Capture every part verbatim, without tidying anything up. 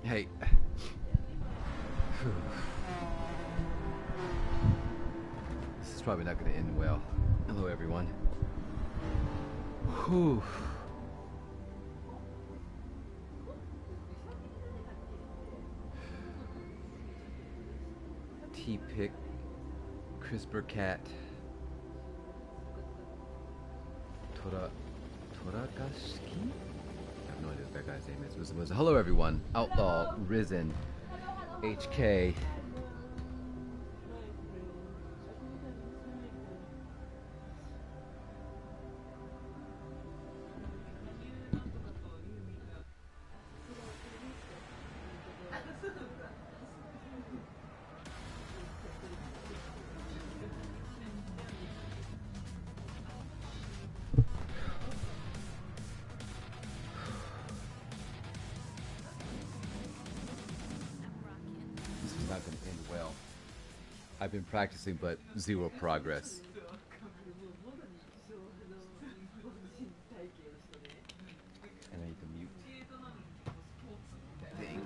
Hey. This is probably not going to end well. Hello, everyone. Whew. T-Pick, CRISPR Cat, Tora, Toragashiki? I have no idea what that guy's name is. Was, was, hello, everyone. Outlaw, Risen, H K. This is not going to end well. I've been practicing, but zero progress. And I need to mute that thing.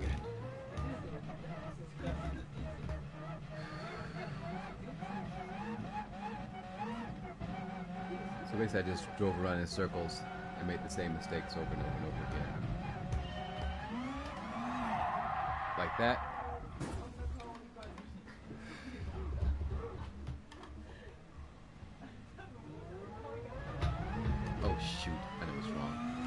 So basically, I just drove around in circles and made the same mistakes over and over and over again. Like that. Oh shoot, I know what's wrong.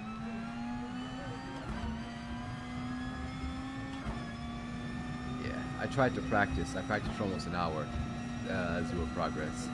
Yeah, I tried to practice. I practiced for almost an hour. Uh, zero progress.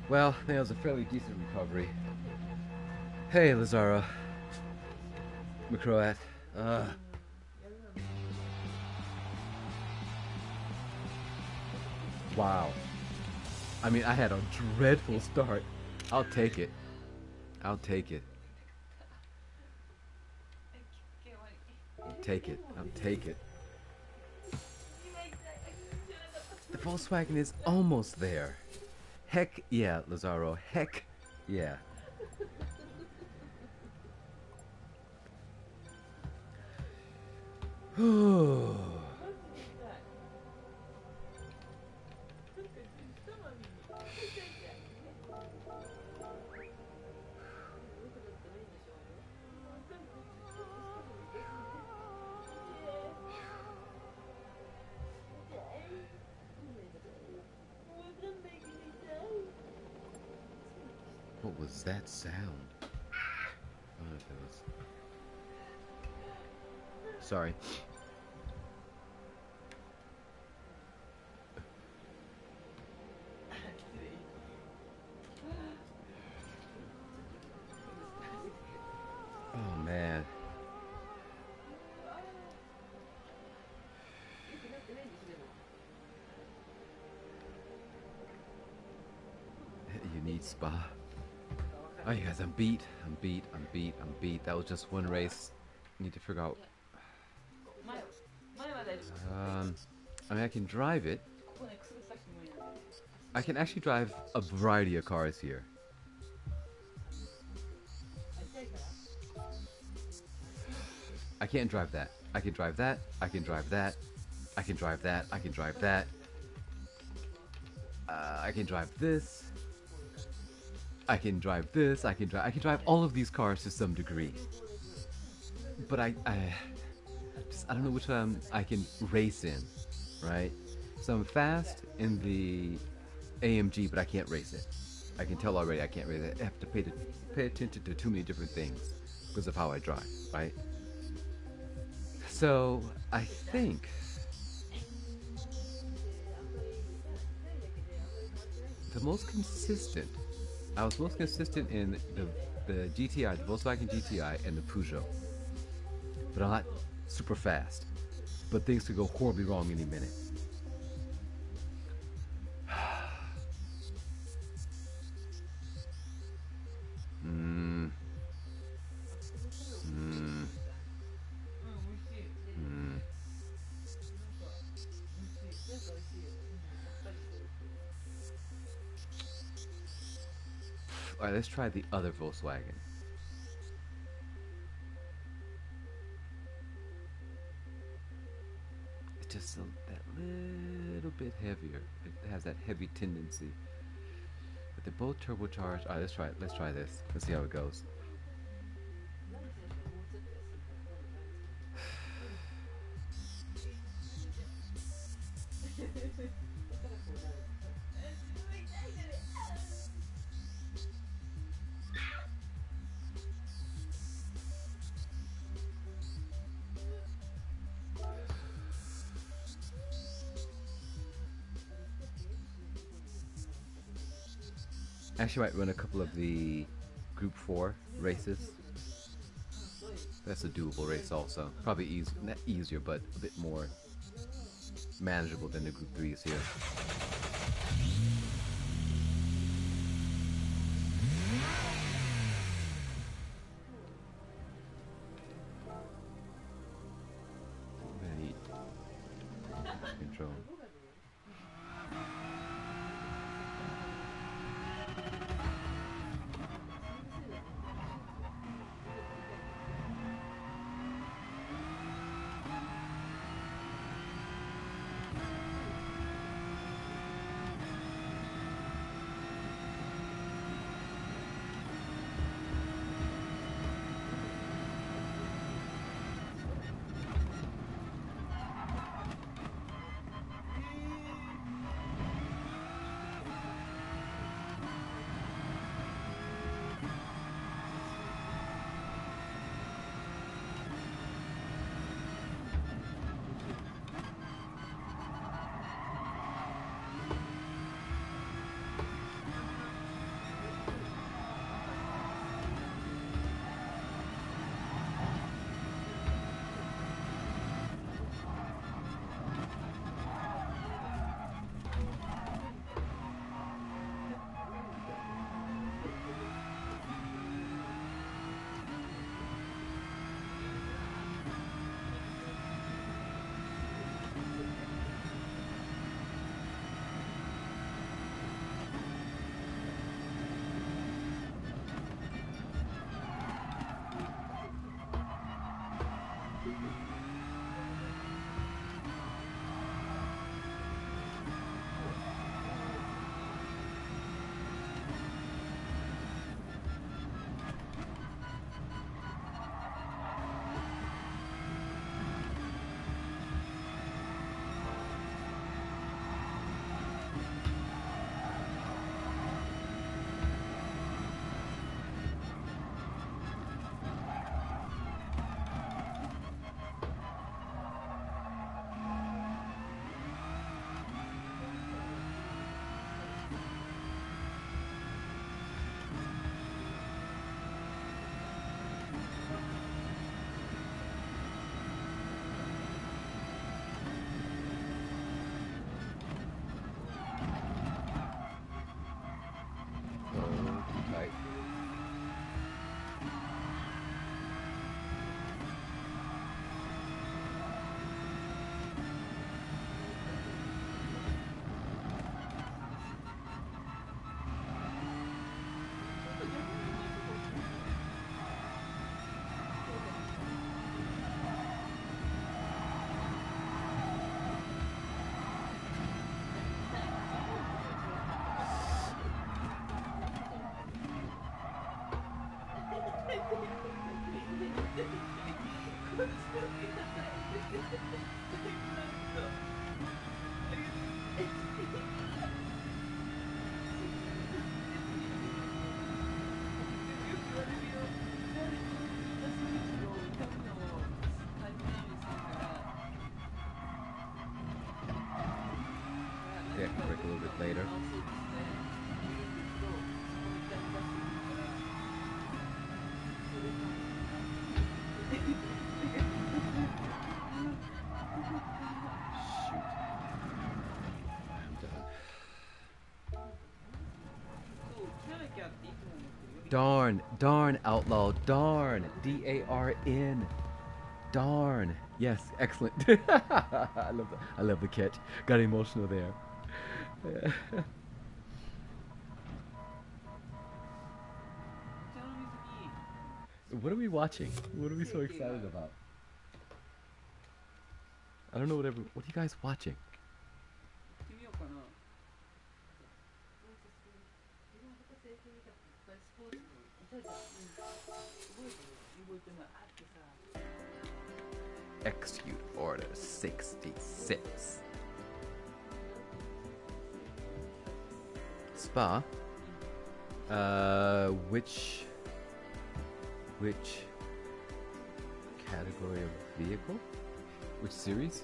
Well, that was a fairly decent recovery. Hey, Lazaro. McCroat. Uh. Wow. I mean, I had a dreadful start. I'll take it. I'll take it. I'll take it. I'll take it. The Volkswagen is almost there. Heck yeah, Lazaro. Heck yeah. What was that sound? I don't know if it was. Sorry. Oh man. You need spa. Oh, you guys, I'm beat. I'm beat. I'm beat. I'm beat. That was just one race. Need to figure out. Um, I mean, I can drive it. I can actually drive a variety of cars here. I can't drive that. I can drive that. I can drive that. I can drive that. I can drive that. Uh, I can drive this. I can drive this. I can drive. I can drive all of these cars to some degree. But I, I, just, I don't know which one I can race in, right? So I'm fast in the A M G, but I can't race it. I can tell already I can't race it. I have to pay to pay attention to too many different things because of how I drive, right? So I think the most consistent. I was most consistent in the the G T I, the Volkswagen G T I, and the Peugeot. But I'm not super fast. But things could go horribly wrong any minute. Hmm. Hmm. Hmm. Alright, let's try the other Volkswagen. It's just a, that little bit heavier. It has that heavy tendency. But they're both turbocharged. Alright, let's try it. Let's try this. Let's see how it goes. Actually, might run a couple of the Group four races. That's a doable race also. Probably easy, not easier, but a bit more manageable than the Group threes here. Very control. Yeah, I can break a little bit later. Shoot. I'm done. Darn, darn, outlaw, darn, D A R N, darn. Yes, excellent. I love the, I love the catch. Got emotional there. What are we watching? What are we so excited about? I don't know what every, what are you guys watching? Execute Order sixty-six. Spa? Uh, which... Which... category of vehicle? Which series?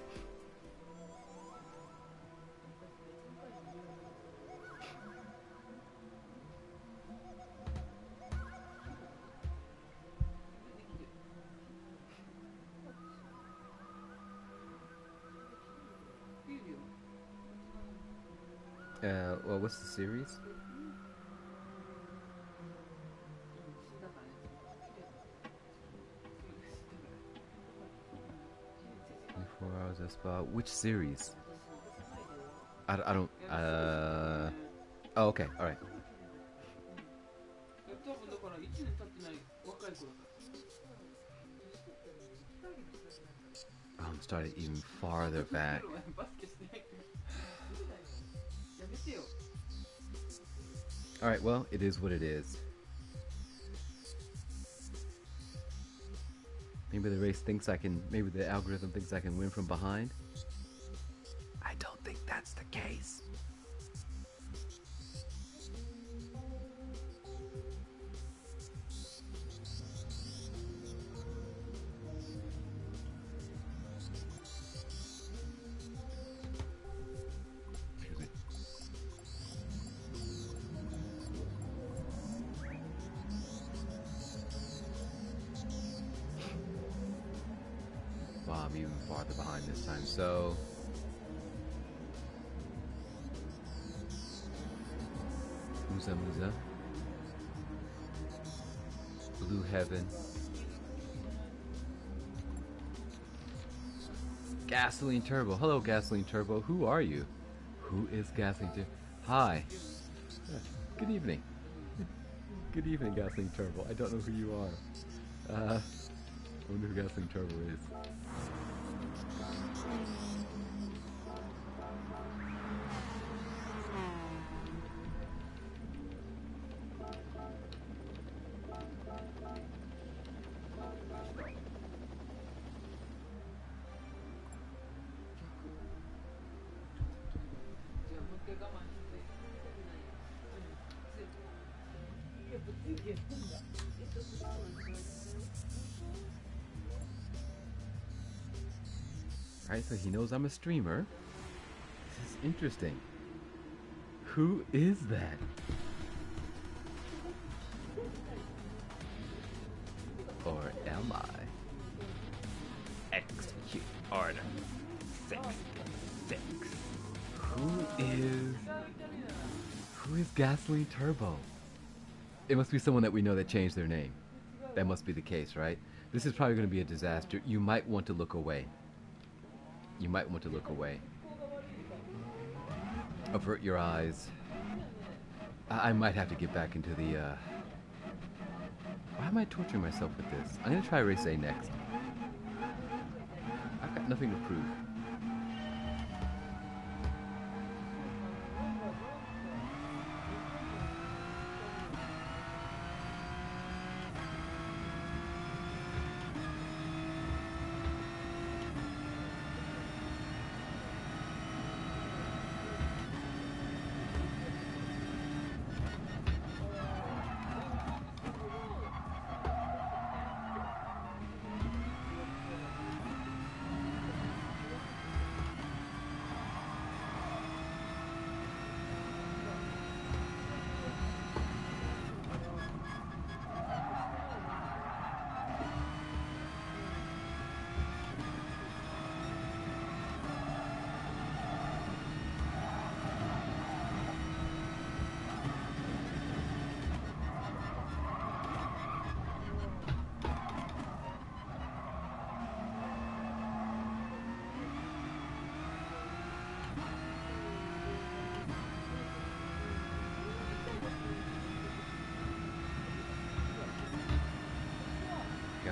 Uh, well, what's the series? twenty-four hours of spa. Which series? I, I don't. Uh. Oh, okay. All right. Oh, I'm starting even farther back. All right. Well, it is what it is. Maybe the race thinks I can. Maybe the algorithm thinks I can win from behind. I don't think that's the case. Wow, I'm even farther behind this time. So, Musa Musa, Blue Heaven, Gasoline Turbo. Hello, Gasoline Turbo. Who are you? Who is Gasoline Turbo? Hi. Yeah. Good evening. Good evening, Gasoline Turbo. I don't know who you are. Uh, I wonder who Gasoline Turbo is. Alright, so he knows I'm a streamer. This is interesting. Who is that? Or am I? Execute Order sixty-six. Who is... Who is Gasoline Turbo? It must be someone that we know that changed their name. That must be the case, right? This is probably going to be a disaster. You might want to look away. You might want to look away. Avert your eyes. I, I might have to get back into the, uh... Why am I torturing myself with this? I'm going to try race A next. I've got nothing to prove.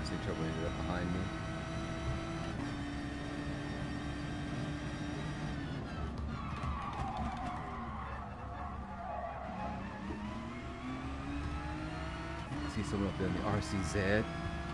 Gasly Turbo ended up behind me. I see someone up there in the R C Z.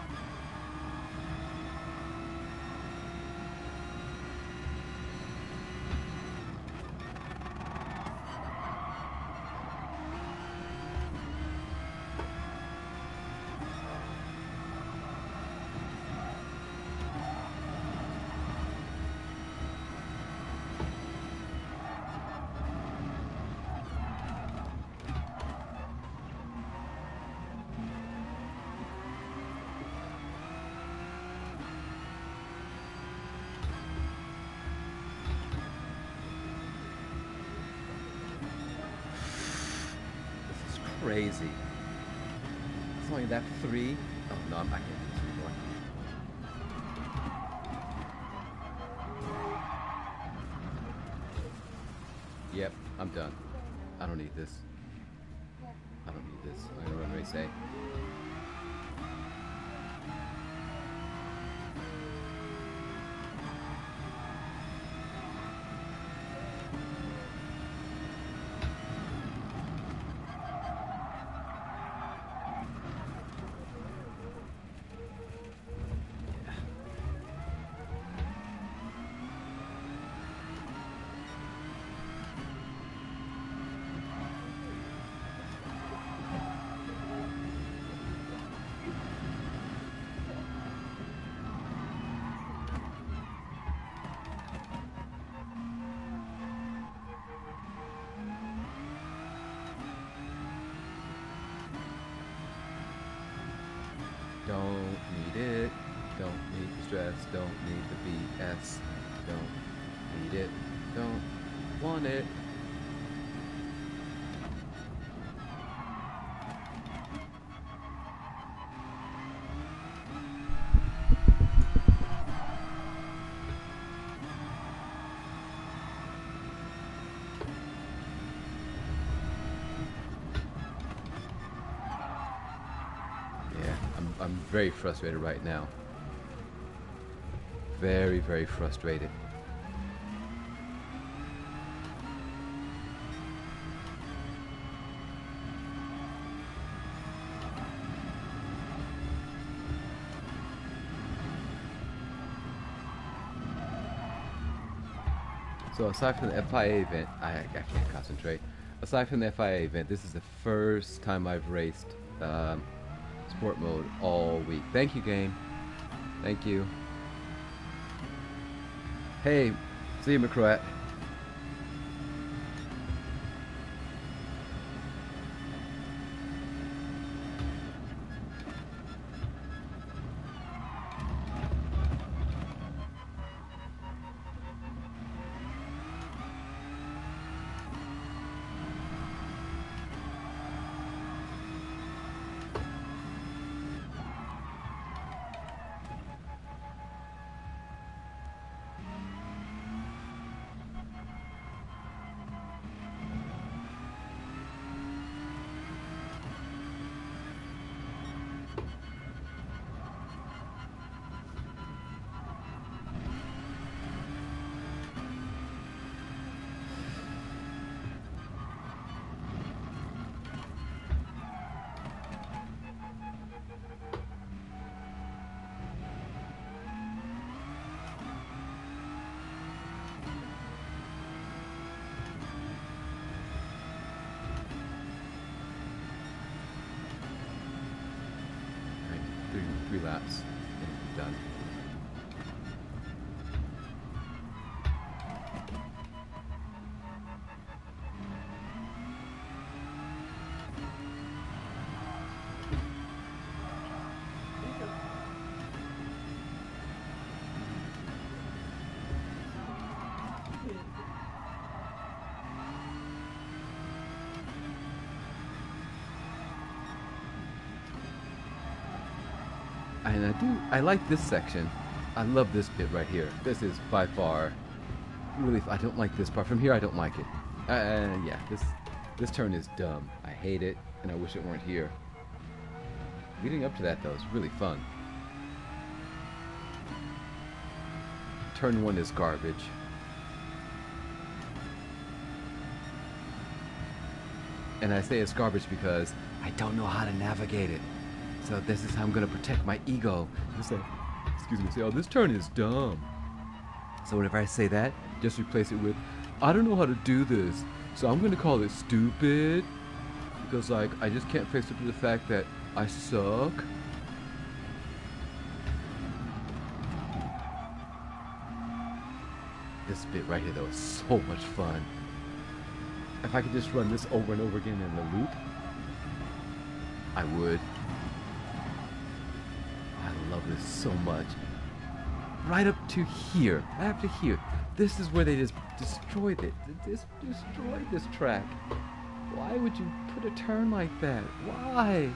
Crazy. It's only that three. Oh no, I'm, I can't do this anymore. Yep, I'm done. I don't need this. I don't need this. I'm gonna run race A. Don't need it, don't need the stress, don't need the B S, don't need it, don't want it. I'm very frustrated right now. Very, very frustrated. So aside from the F I A event, I, I can't concentrate. Aside from the F I A event, this is the first time I've raced um, sport mode all week. Thank you, game. Thank you. Hey, see you, McCroat. Three, three laps and done. And I do, I like this section. I love this bit right here. This is by far, really, I don't like this part. From here, I don't like it. Uh, yeah, this, this turn is dumb. I hate it, and I wish it weren't here. Leading up to that, though, is really fun. turn one is garbage. And I say it's garbage because I don't know how to navigate it. So this is how I'm gonna protect my ego. Just say, excuse me, say, oh, this turn is dumb. So whenever I say that, just replace it with, I don't know how to do this, so I'm gonna call it stupid. Because like, I just can't face up to the fact that I suck. This bit right here though is so much fun. If I could just run this over and over again in the loop, I would. I love this so much. Right up to here, right up to here. This is where they just destroyed it. They just destroyed this track. Why would you put a turn like that? Why?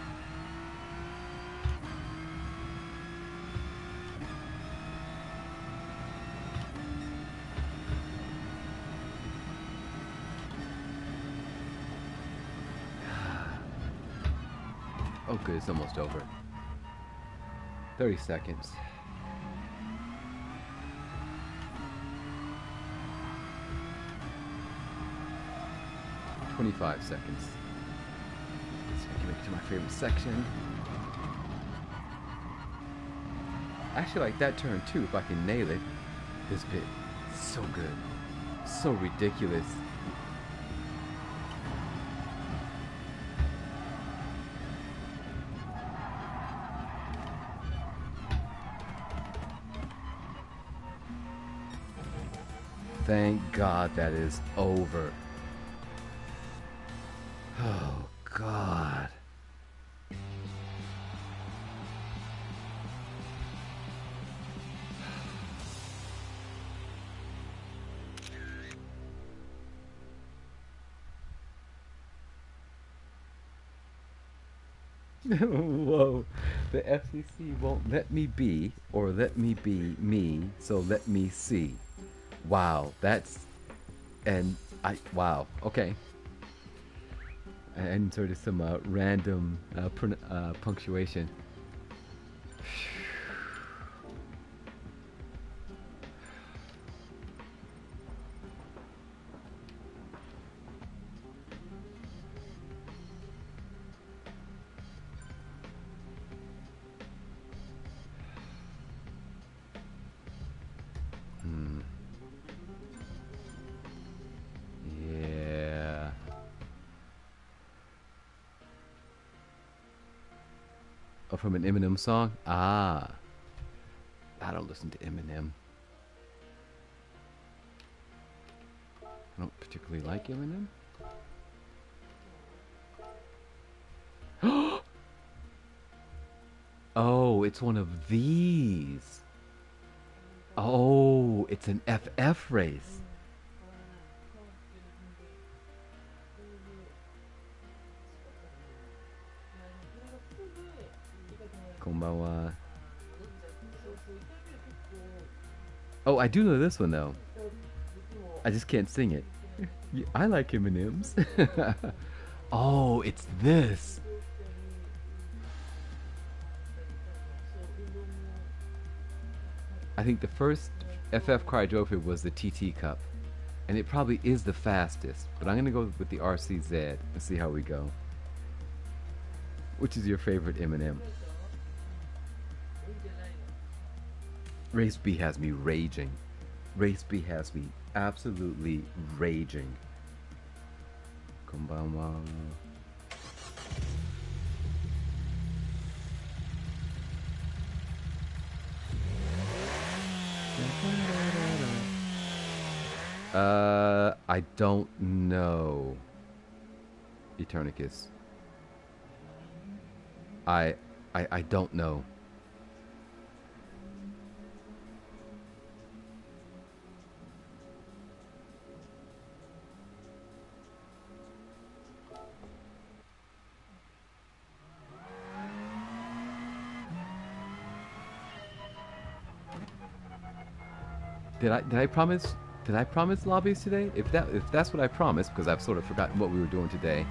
Oh good, it's almost over. thirty seconds. twenty-five seconds. So I can make it to my favorite section. I actually like that turn too, if I can nail it. This bit, so good. So ridiculous. Thank God that is over. Oh, God. Whoa. The F C C won't let me be, or let me be me, so let me see. Wow, that's... And I... Wow, okay. I inserted some uh, random uh, uh, punctuation. Hmm. Yeah. Oh, from an Eminem song? Ah. I don't listen to Eminem. I don't particularly like Eminem. Oh, it's one of these. Oh, it's an F F race. Konbanwa. Oh, I do know this one though. I just can't sing it. I like Eminem's. Oh, it's this. I think the first F F car I drove here was the T T Cup. And it probably is the fastest. But I'm going to go with the R C Z and see how we go. Which is your favorite Eminem? Race B has me raging. Race B has me absolutely raging. Konbanwa. Uh, I don't know. Eternicus. I, I, I don't know. Did I did I promise did I promise lobbies today? If that if that's what I promised, because I've sort of forgotten what we were doing today.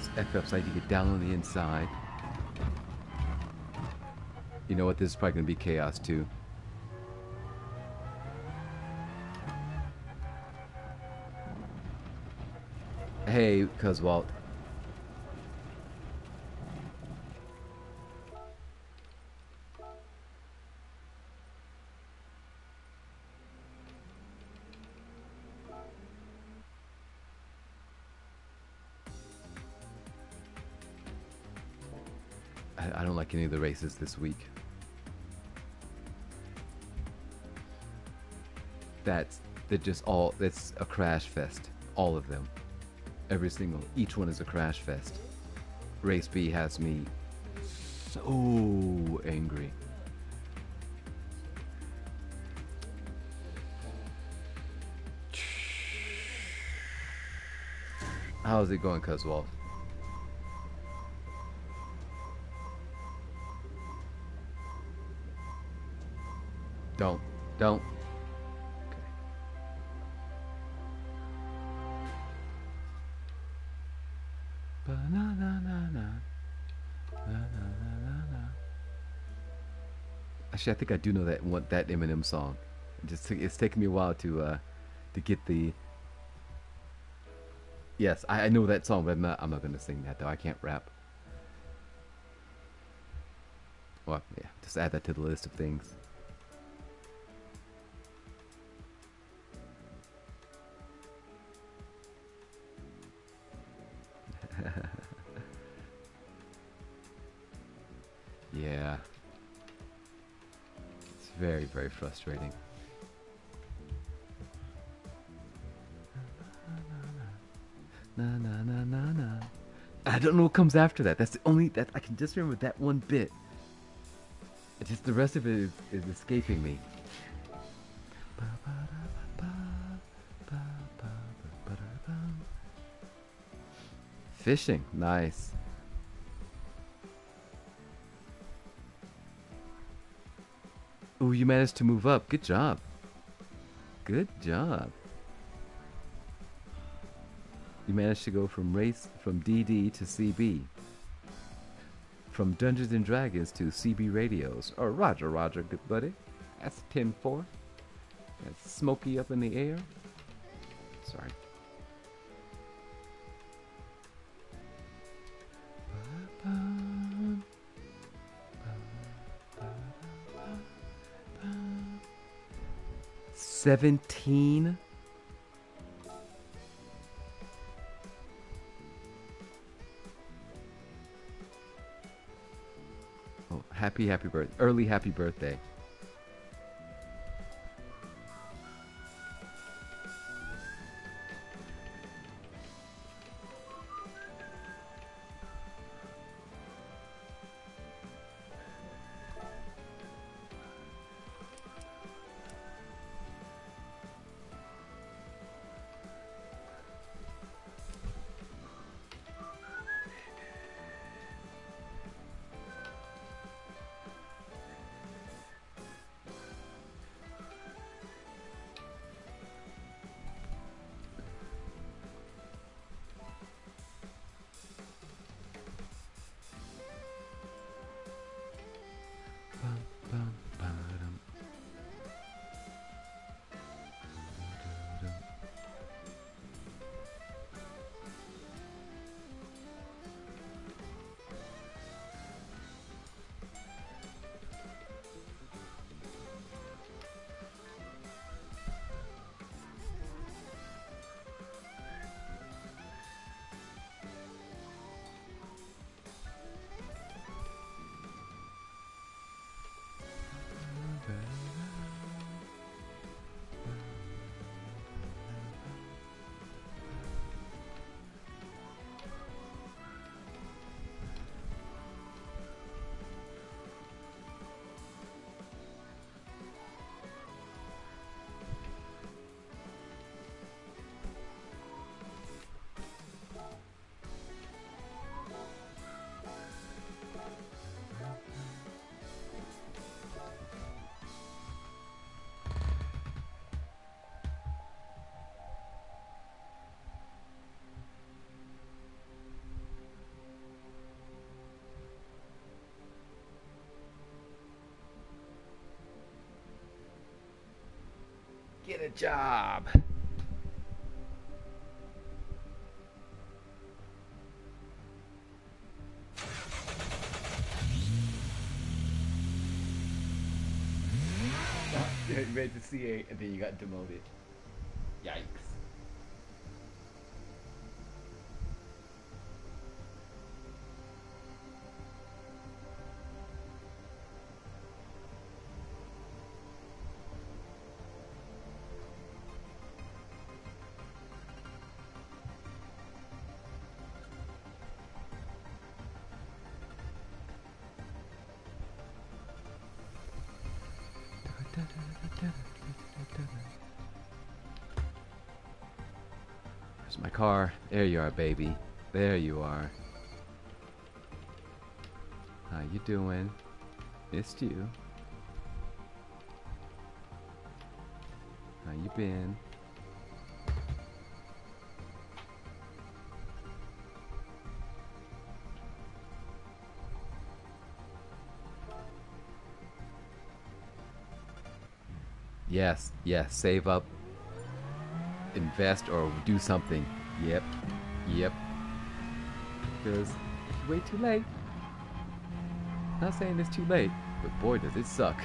F F so I need to get down on the inside. You know what? This is probably gonna be chaos too. Hey, Cuzwalt. I, I don't like any of the races this week. That's they're just all that's a crash fest. All of them. Every single each one is a crash fest. Race B has me so angry. How's it going, Cuzwalt? Don't. Don't. Okay. Ba-na-na-na-na. Na-na-na-na-na. Actually, I think I do know that one, that Eminem song. It just took, it's taken me a while to uh, to get the. Yes, I, I know that song, but I'm not. I'm not gonna sing that though. I can't rap. Well, yeah, just add that to the list of things. Yeah. It's very, very frustrating. Na na na na na. I don't know what comes after that. That's the only that I can just remember that one bit. It's just the rest of it is, is escaping me. Fishing, nice. Ooh, you managed to move up. Good job. Good job. You managed to go from race from D D to C B. From Dungeons and Dragons to C B radios. Oh, Roger, Roger, good buddy. That's ten four. That's Smokey up in the air. Sorry. Seventeen. Oh, happy, happy birthday. Early happy birthday. Good job. You made the C A and then you got demoted. Yikes. Here's my car. There you are, baby. There you are. How you doing? Missed you. How you been? Yes, yes, save up, invest, or do something. Yep, yep. Because it's way too late. Not saying it's too late, but boy does it suck.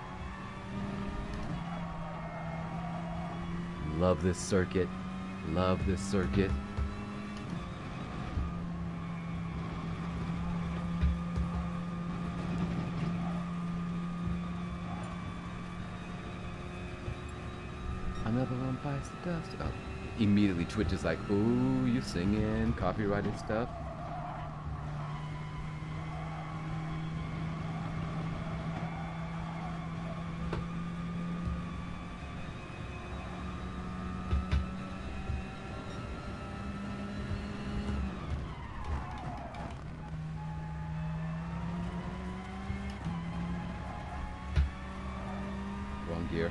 Love this circuit. Love this circuit. Another one bites the dust. Oh. Immediately Twitch is like, ooh, you singing copyrighted stuff. Wrong gear.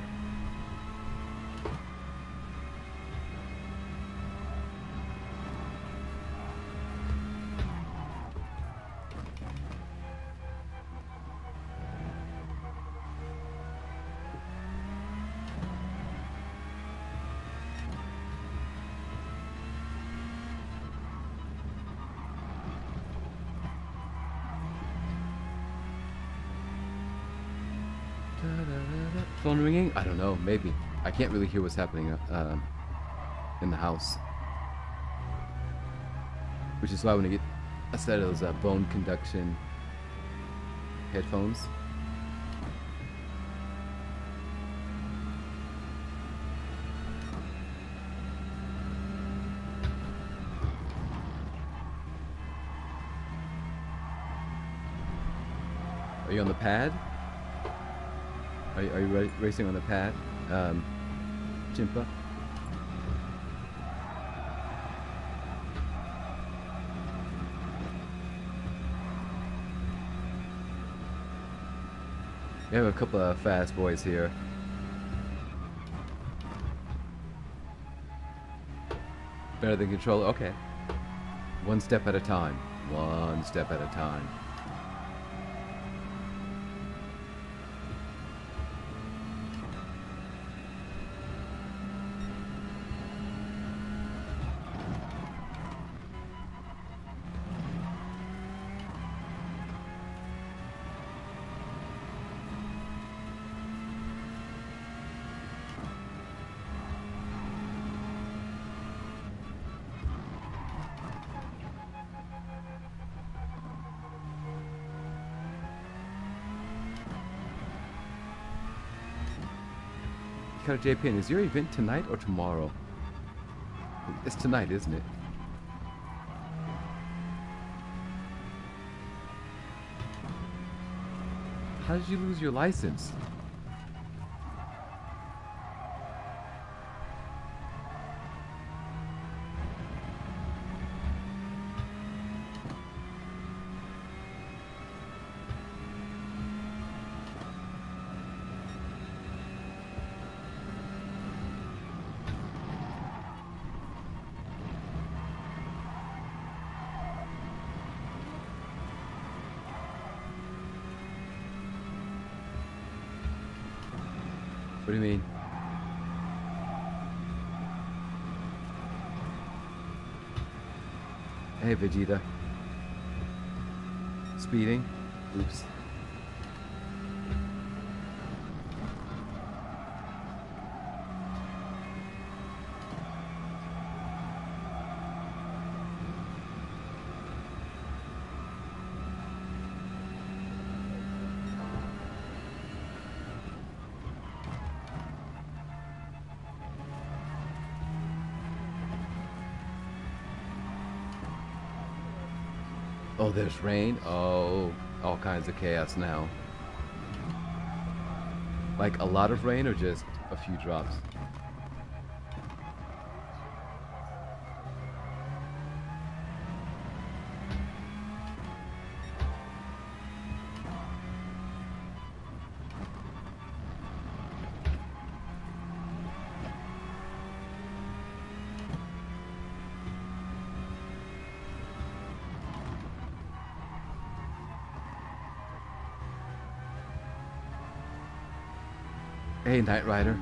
Phone ringing? I don't know. Maybe. I can't really hear what's happening uh, in the house. Which is why when I get a set of those uh, bone conduction headphones. Are you on the pad? Are you, are you ra racing on the pad, um, Chimpa? We have a couple of fast boys here. Better than controller? Okay. One step at a time. One step at a time. J P N, is your event tonight or tomorrow? It's tonight, isn't it? How did you lose your license? What do you mean? Hey, Vegeta. Speeding. Oops. Oh, there's rain. Oh, all kinds of chaos now. Like a lot of rain or just a few drops? Hey, Knight Rider.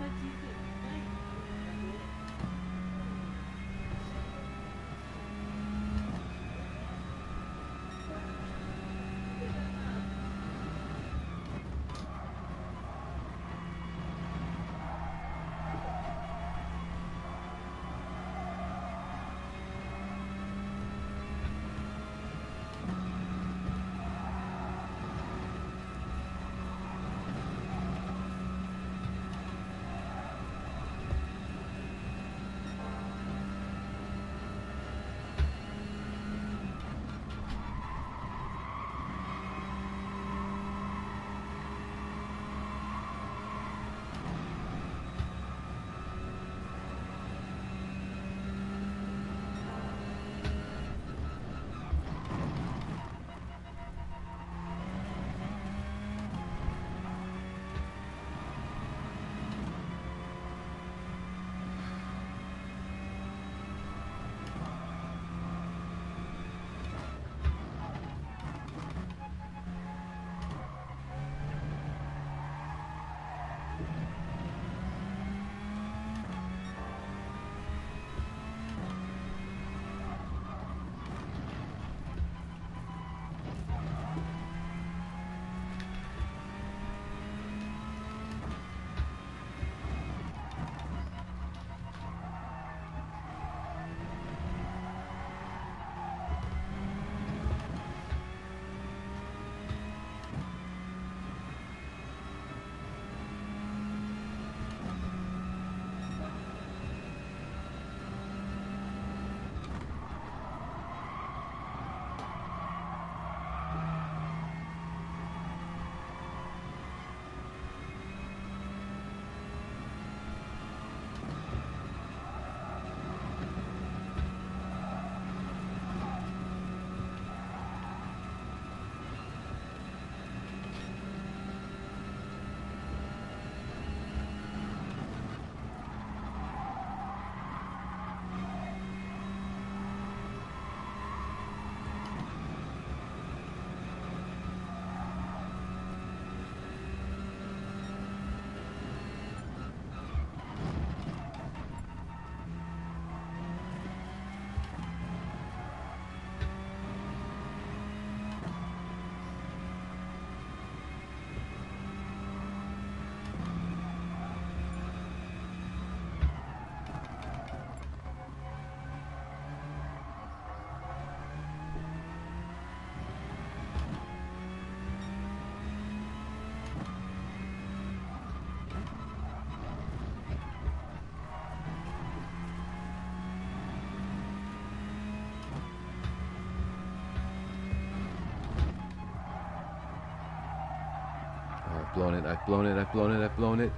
I've blown it, I've blown it, I've blown it, I've blown it.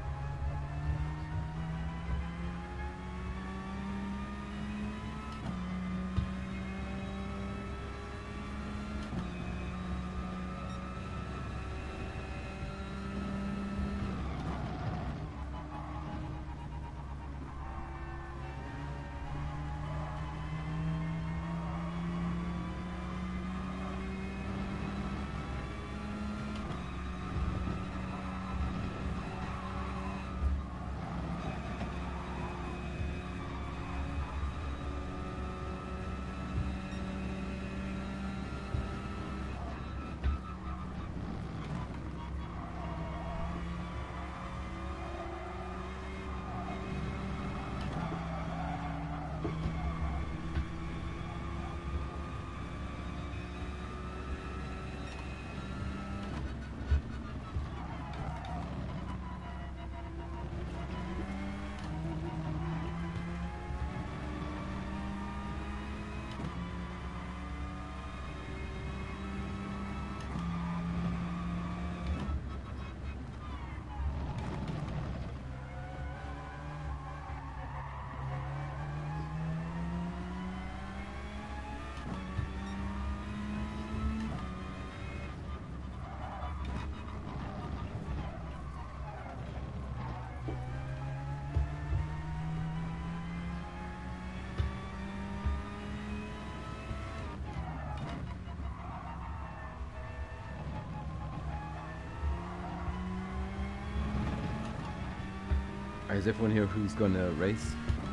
Is everyone here who's gonna race?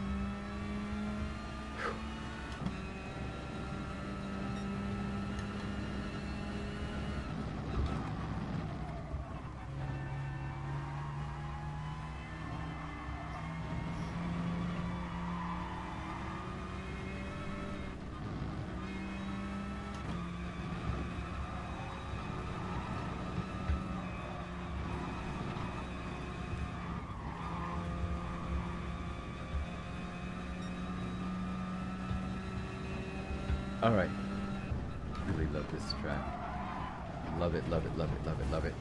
All right. Really love this track. Love it, love it, love it, love it, love it.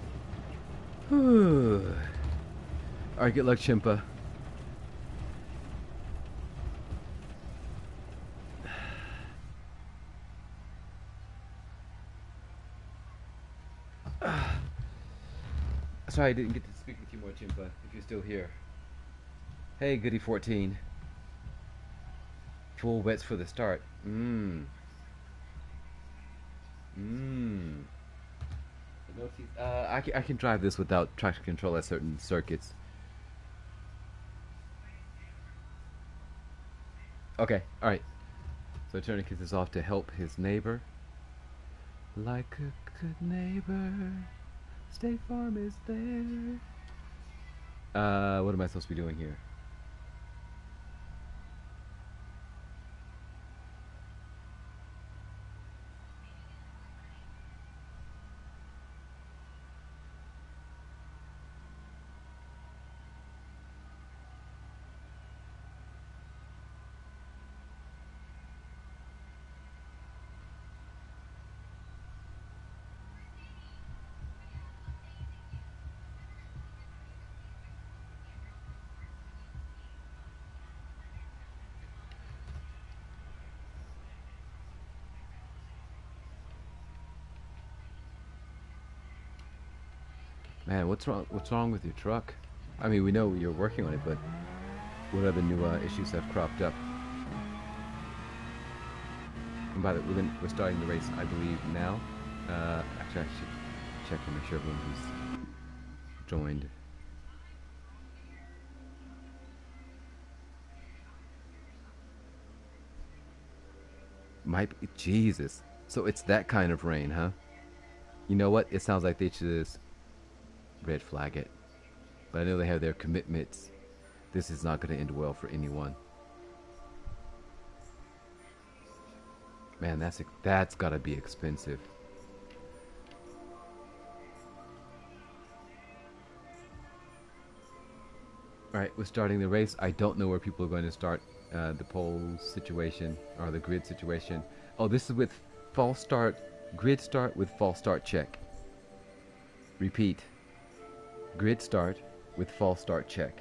Whew. All right, good luck, Chimpa. Sorry I didn't get to speak with you more, Chimpa, if you're still here. Hey, Goody fourteen. Full wets for the start. Mmm. Mmm. Uh, I can, I can drive this without traction control at certain circuits. Okay, alright. So Tourniquet is off to help his neighbor. Like a good neighbor, State Farm is there. Uh, what am I supposed to be doing here? Man, what's wrong? What's wrong with your truck? I mean, we know you're working on it, but what other new uh, issues have cropped up? And by the way, we're, gonna, we're starting the race, I believe, now. Uh, actually, I should check to make sure everyone who's joined. Might be, Jesus. So it's that kind of rain, huh? You know what? It sounds like they should just red flag it. But I know they have their commitments. This is not going to end well for anyone. Man, that's that's got to be expensive. Alright, we're starting the race. I don't know where people are going to start uh, the pole situation or the grid situation. Oh, this is with false start, grid start with false start check. Repeat. Grid start with false start check.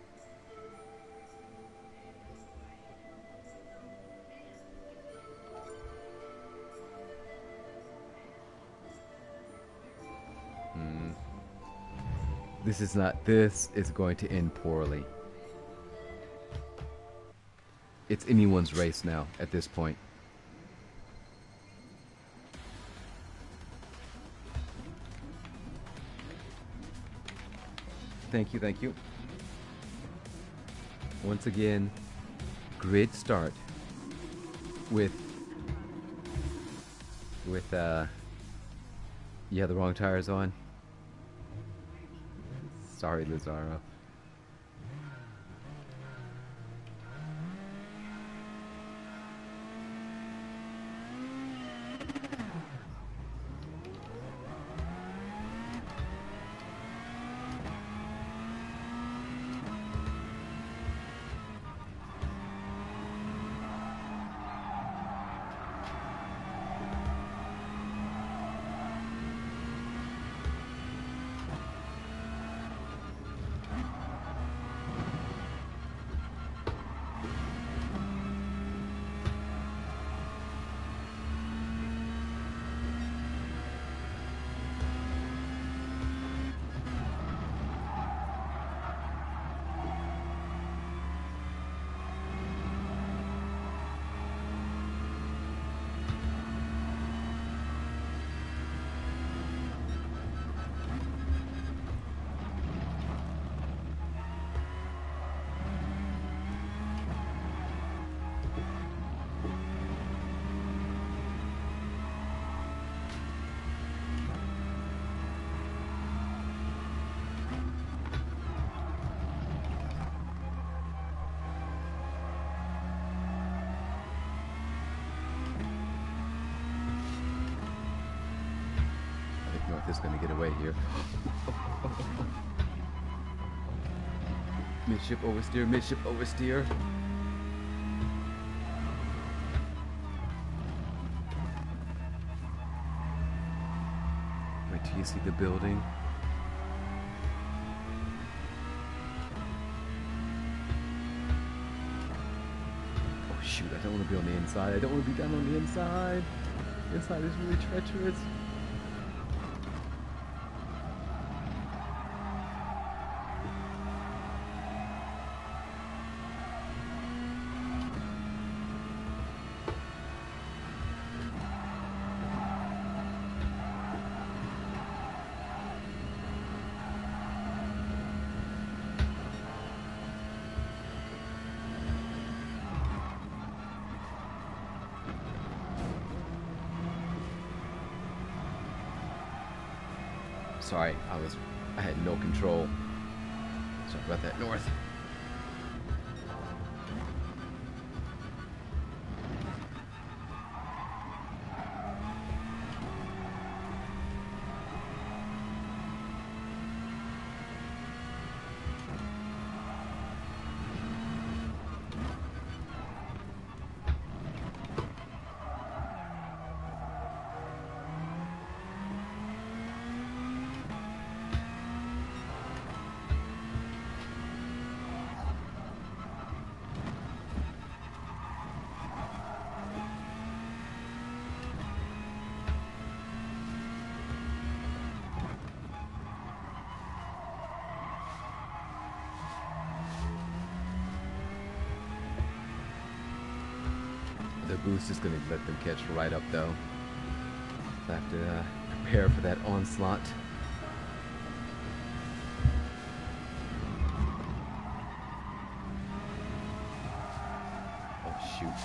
Hmm. This is not, this is going to end poorly. It's anyone's race now at this point. Thank you, thank you. Once again, grid start with with uh you have the wrong tires on. Sorry, Lazaro. booster's gonna get away here. Midship oversteer, midship oversteer. Wait till you see the building. Oh shoot, I don't want to be on the inside. I don't want to be down on the inside. The inside is really treacherous. Sorry, I was, I had no control. Sorry about that, North. The boost is going to let them catch right up, though. So I have to uh, prepare for that onslaught. Oh, shoot.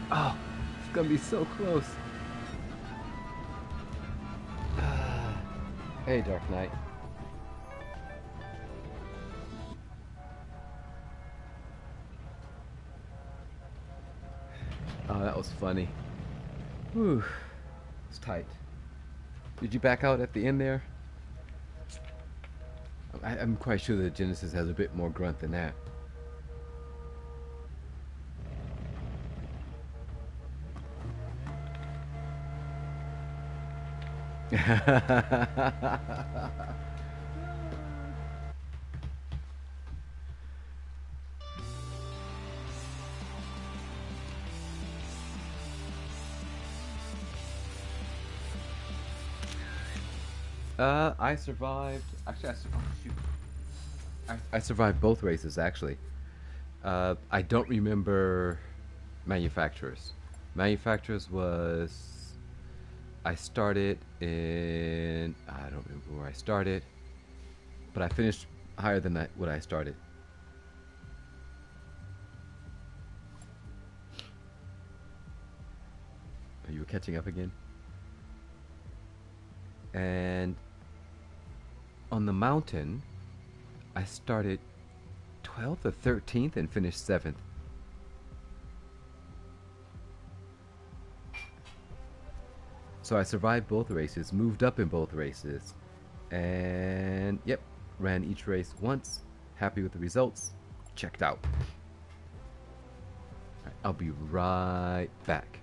Oh, it's gonna be so close. Ah. Hey, Dark Knight. Oh, that was funny. Whew. It's tight. Did you back out at the end there? I, I'm quite sure that Genesis has a bit more grunt than that. uh, I survived. Actually, I, sur- oh, shoot. I, I survived both races, actually. Uh, I don't remember manufacturers. Manufacturers was I started in I don't remember where I started, but I finished higher than that what I started. Are you catching up again? And on the mountain, I started twelfth or thirteenth and finished seventh. So I survived both races, moved up in both races, and yep, ran each race once, happy with the results, checked out. All right, I'll be right back.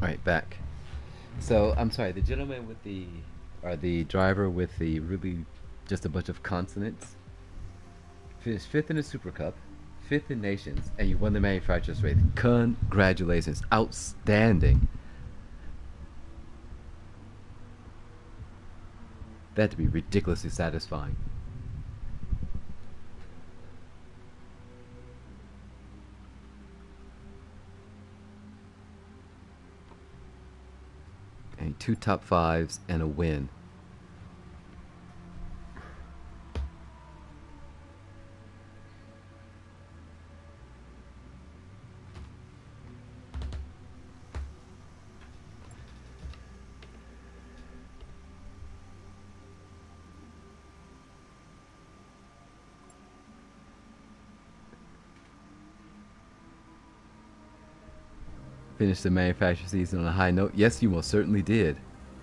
All right, back. So I'm sorry, the gentleman with the, or the driver with the really just a bunch of consonants, finished fifth in the Super Cup, fifth in Nations, and you won the manufacturer's race. Congratulations, outstanding. That had to be ridiculously satisfying. And two top fives and a win. Finished the manufacturer season on a high note. Yes, you most certainly did.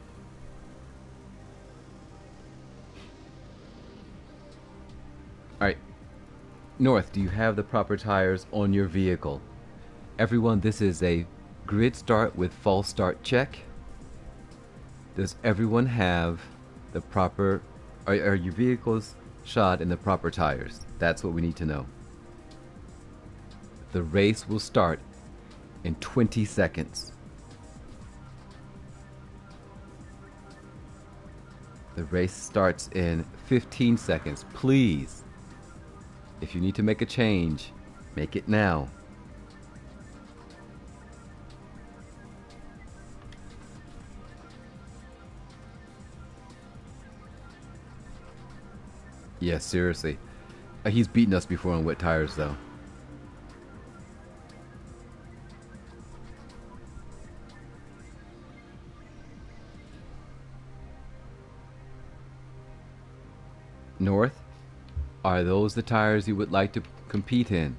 All right. North, do you have the proper tires on your vehicle? Everyone, this is a grid start with false start check. Does everyone have the proper, are, are your vehicles shod in the proper tires? That's what we need to know. The race will start in twenty seconds. The race starts in fifteen seconds. Please, if you need to make a change, make it now. Yeah, seriously. Uh, he's beaten us before on wet tires, though. North, are those the tires you would like to compete in?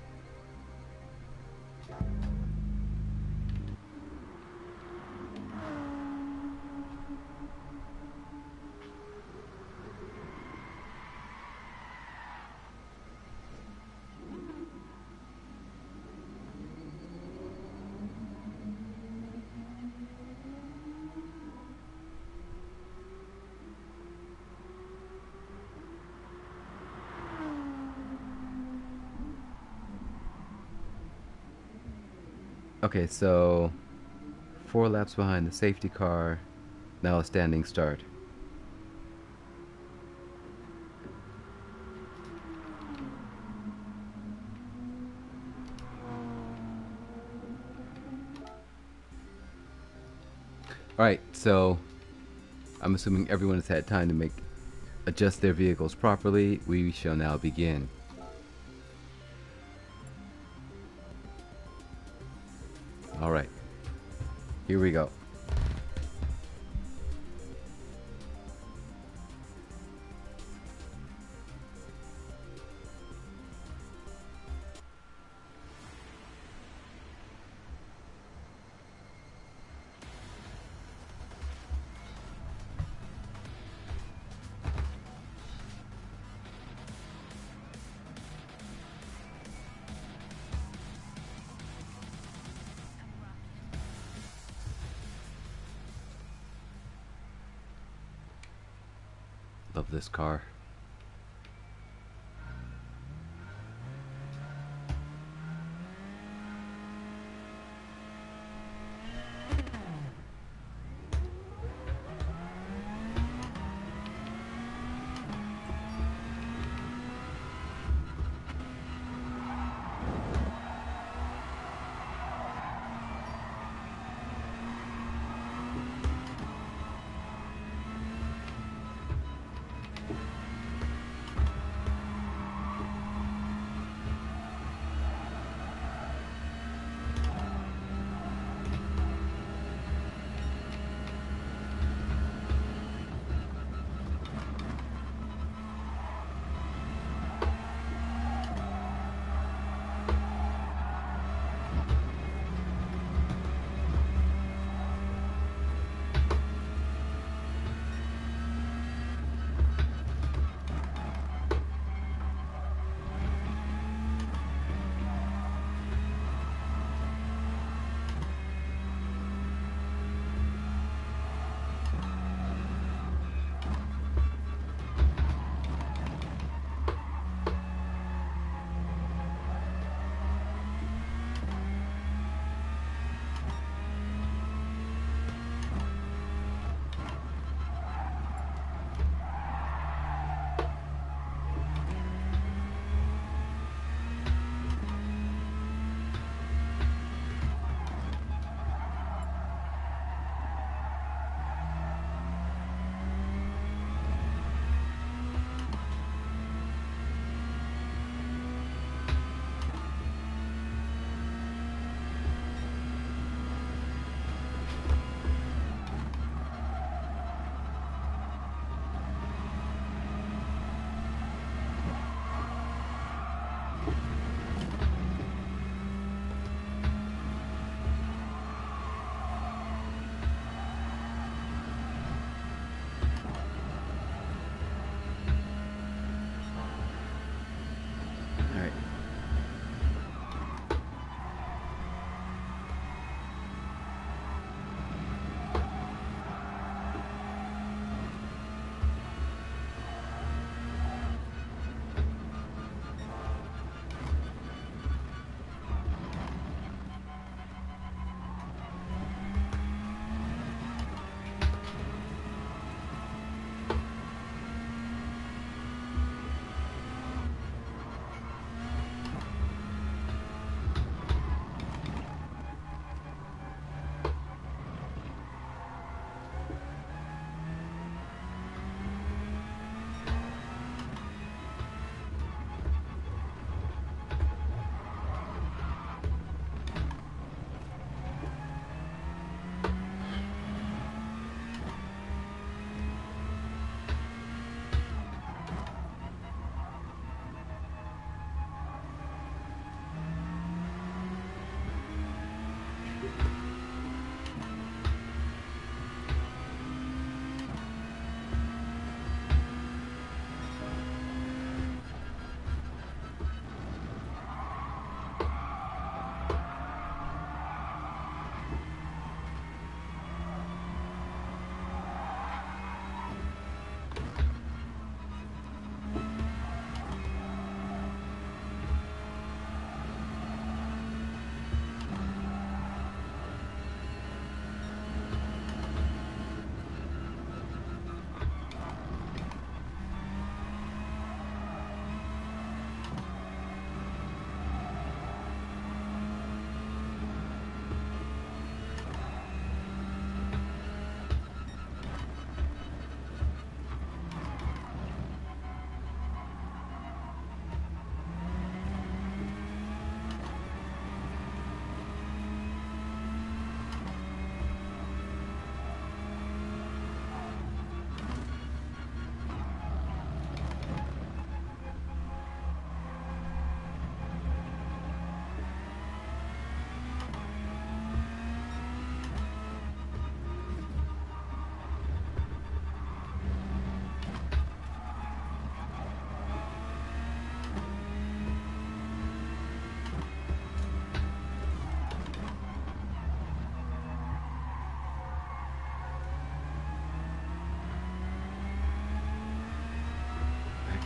Okay, so four laps behind the safety car, now a standing start. Alright, so I'm assuming everyone has had time to make adjust their vehicles properly. We shall now begin. Alright, here we go. Love this car.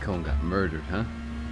Cone got murdered, huh?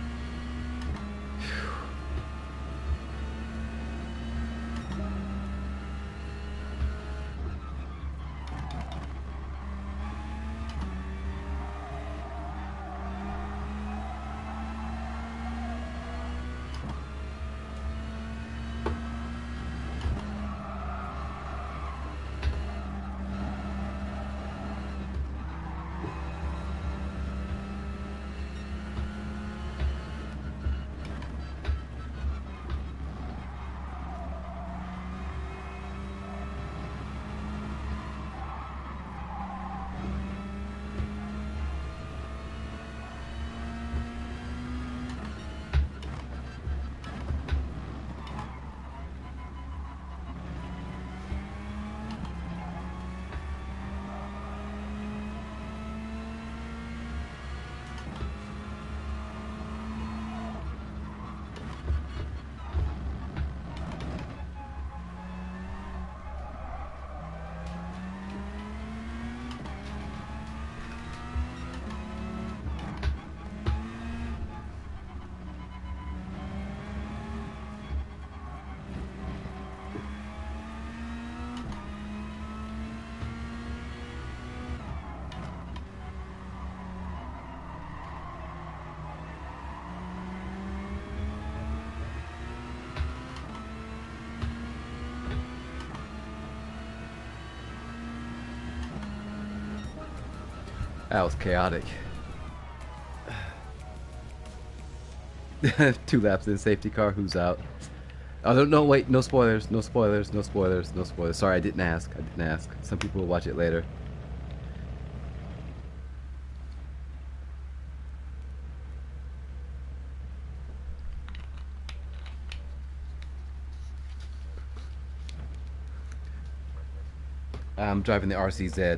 That was chaotic. Two laps in safety car. Who's out? Oh no, no! Wait, no spoilers, no spoilers, no spoilers, no spoilers. Sorry, I didn't ask. I didn't ask. Some people will watch it later. I'm driving the R C Z.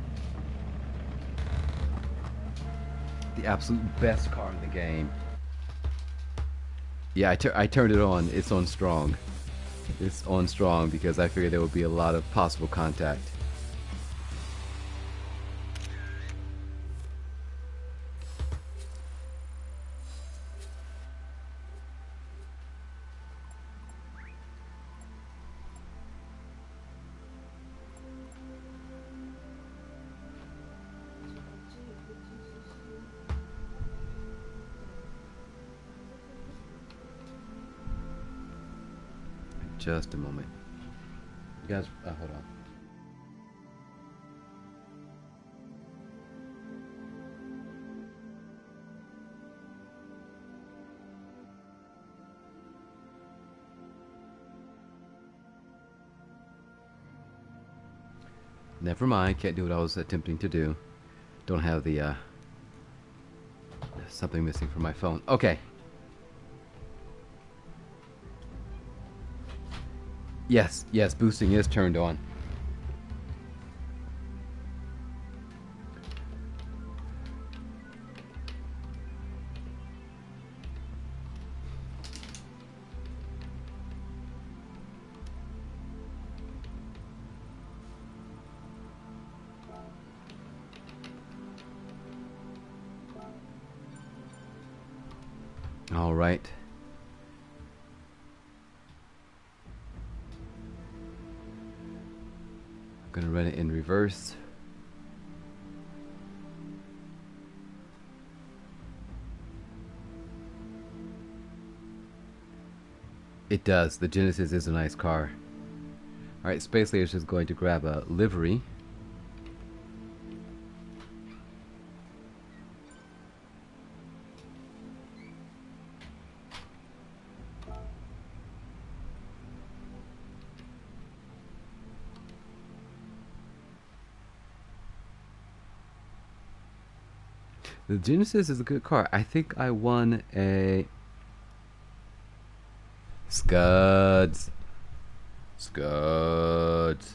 The absolute best car in the game. Yeah, I, tur I turned it on. It's on strong. It's on strong because I figured there would be a lot of possible contact. Just a moment. You guys, uh, hold on. Never mind, can't do what I was attempting to do. Don't have the, uh, something missing from my phone. Okay. Yes, yes, boosting is turned on. All right. I'm gonna run it in reverse. It does. The Genesis is a nice car. Alright, Space Layer is just going to grab a livery. The Genesis is a good car. I think I won a Scuds. Scuds.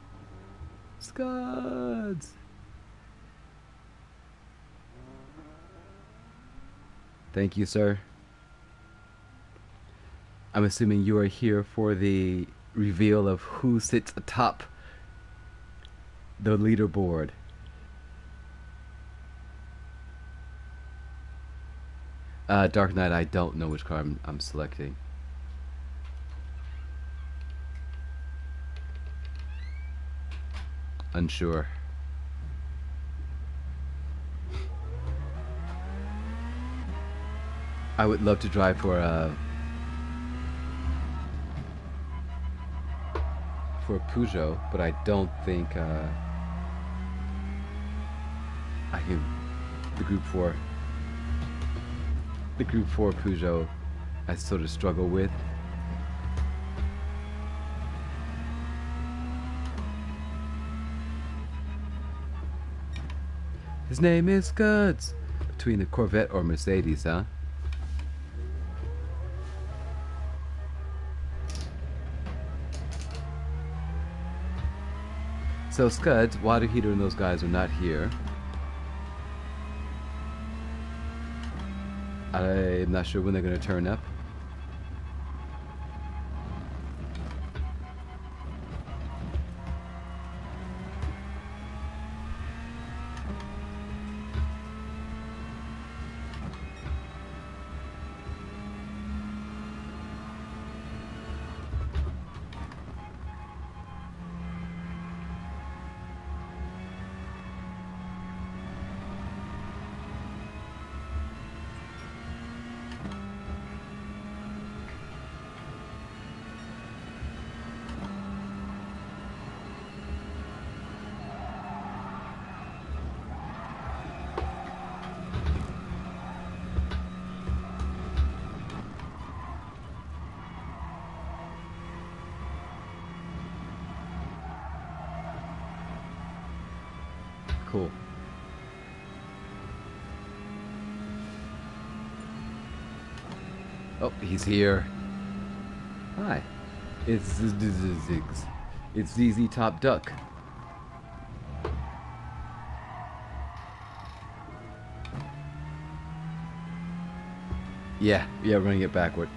Scuds. Thank you, sir. I'm assuming you are here for the reveal of who sits atop the leaderboard. Uh, Dark Knight, I don't know which car I'm, I'm selecting. Unsure. I would love to drive for a for a Peugeot, but I don't think uh, I can. The Group Four, the Group Four Peugeot, I sort of struggle with. His name is Scuds. Between the Corvette or Mercedes, huh? So Scuds, Water Heater, and those guys are not here. I'm not sure when they're going to turn up. Cool. Oh, he's here. Hi. It's Ziggs. It's Z Z Top Duck. Yeah, yeah, running it backward.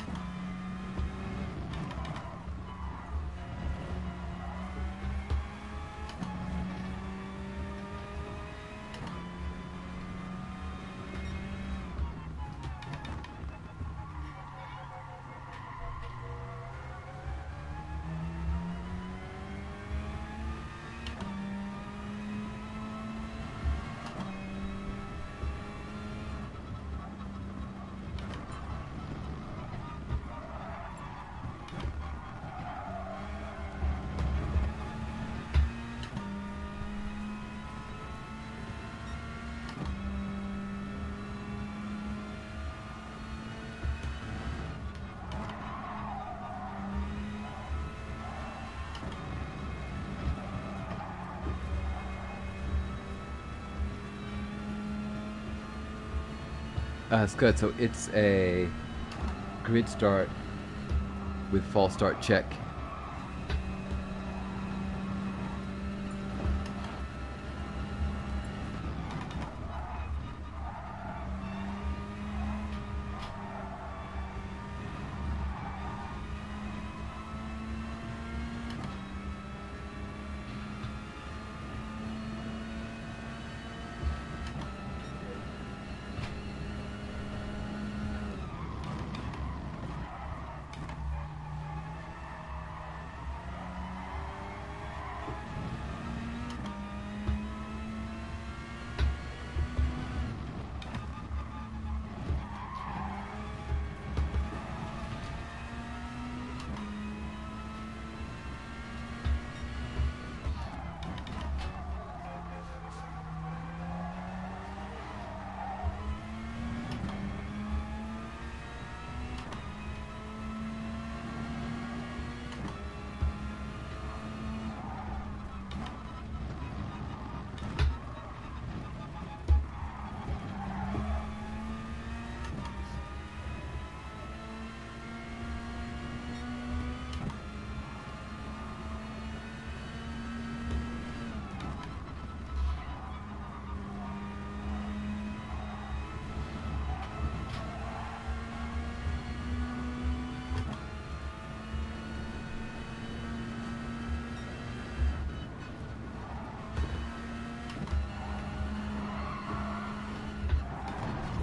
Uh, it's good. So it's a grid start with false start check.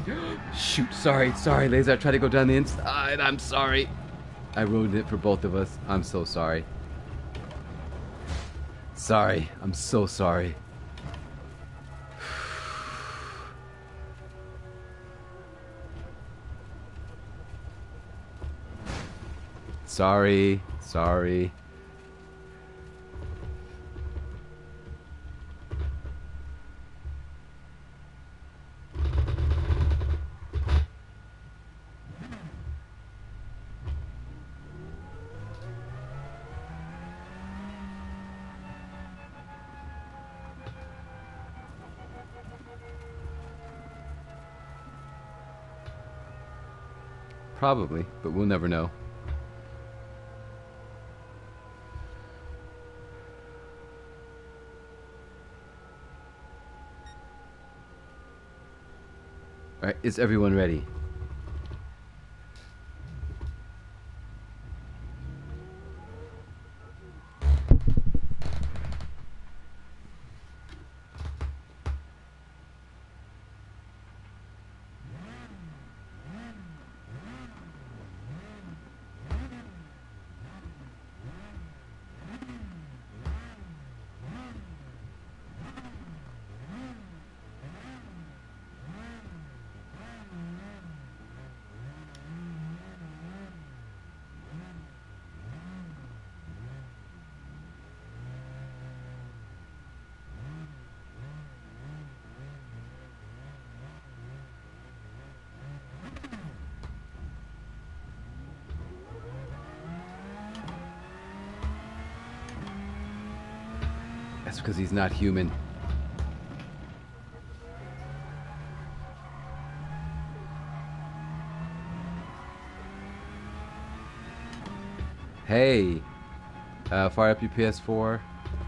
Shoot, sorry, sorry, Laser. I tried to go down the inside. I'm sorry. I ruined it for both of us. I'm so sorry. Sorry. I'm so sorry. Sorry. Sorry. Probably, but we'll never know. Alright, is everyone ready? That's because he's not human. Hey, uh, fire up your P S four.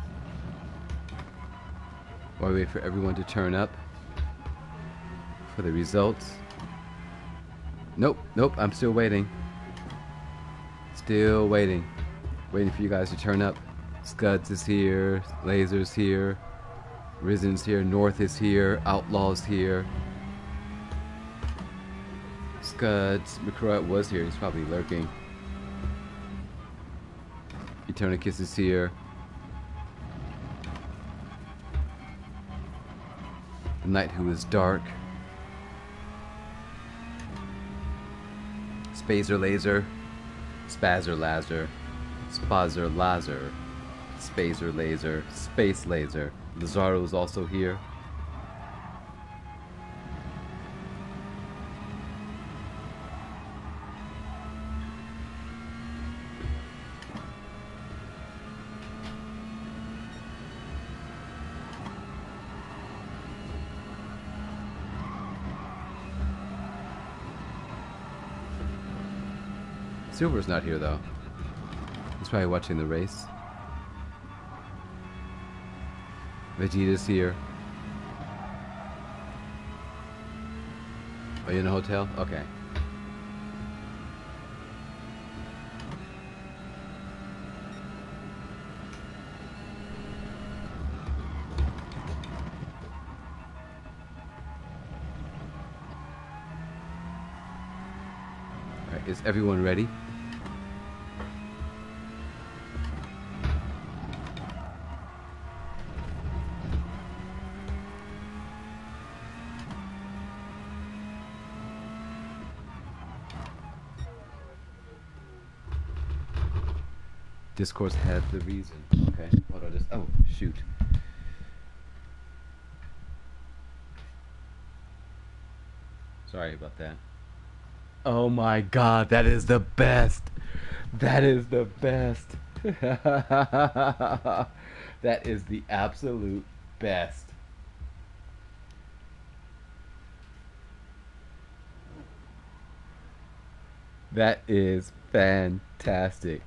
While we wait for everyone to turn up for the results. Nope, nope, I'm still waiting. Still waiting. Waiting for you guys to turn up. Scuds is here, Laser's here, Risen's here, North is here, Outlaw's here. Scuds, McCroy was here, he's probably lurking. Eternicus is here. The Knight Who Is Dark. Spazer Laser. Spazzer Laser. Spazzer Laser. Spazer Laser. Space Laser. Lazaro is also here. Silver's not here though. He's probably watching the race. Vegeta's here. Are you in a hotel? Okay. Alright, is everyone ready? Discourse had the reason. Okay, hold on, just oh shoot. Sorry about that. Oh my god, that is the best. That is the best. That is the absolute best. That is fantastic.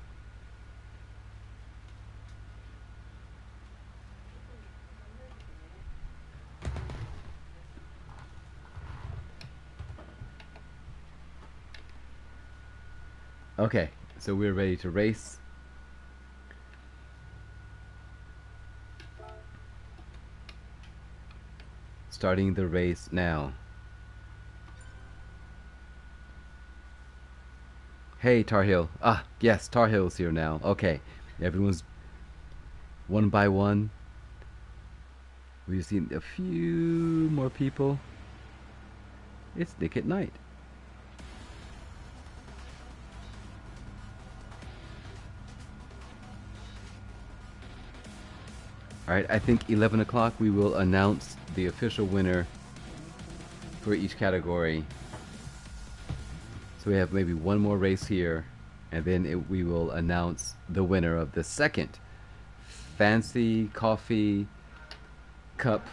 Okay, so we're ready to race. Starting the race now. Hey, Tar Heel. Ah, yes, Tar Heel's here now. Okay, everyone's one by one. We just need a few more people. It's Nick at Night. Alright, I think eleven o'clock we will announce the official winner for each category. So we have maybe one more race here, and then it, we will announce the winner of the second Fancy Coffee Cup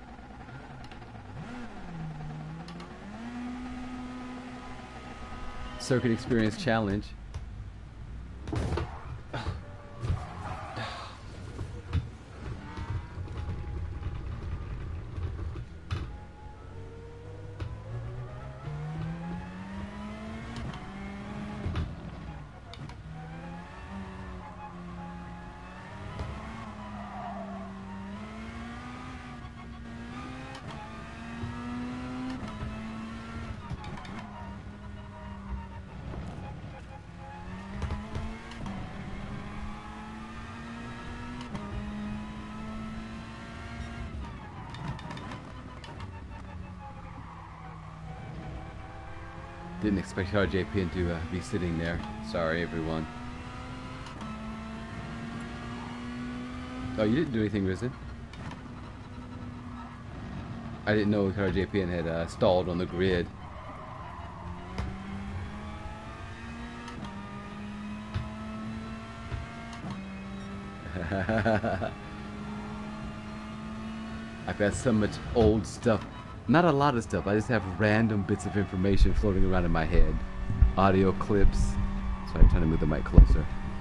Circuit Experience Challenge. Didn't expect R J P N to uh, be sitting there. Sorry, everyone. Oh, you didn't do anything, Risen. I didn't know R J P N had uh, stalled on the grid. I've got so much old stuff. Not a lot of stuff. I just have random bits of information floating around in my head. Audio clips. Sorry, I'm trying to move the mic closer.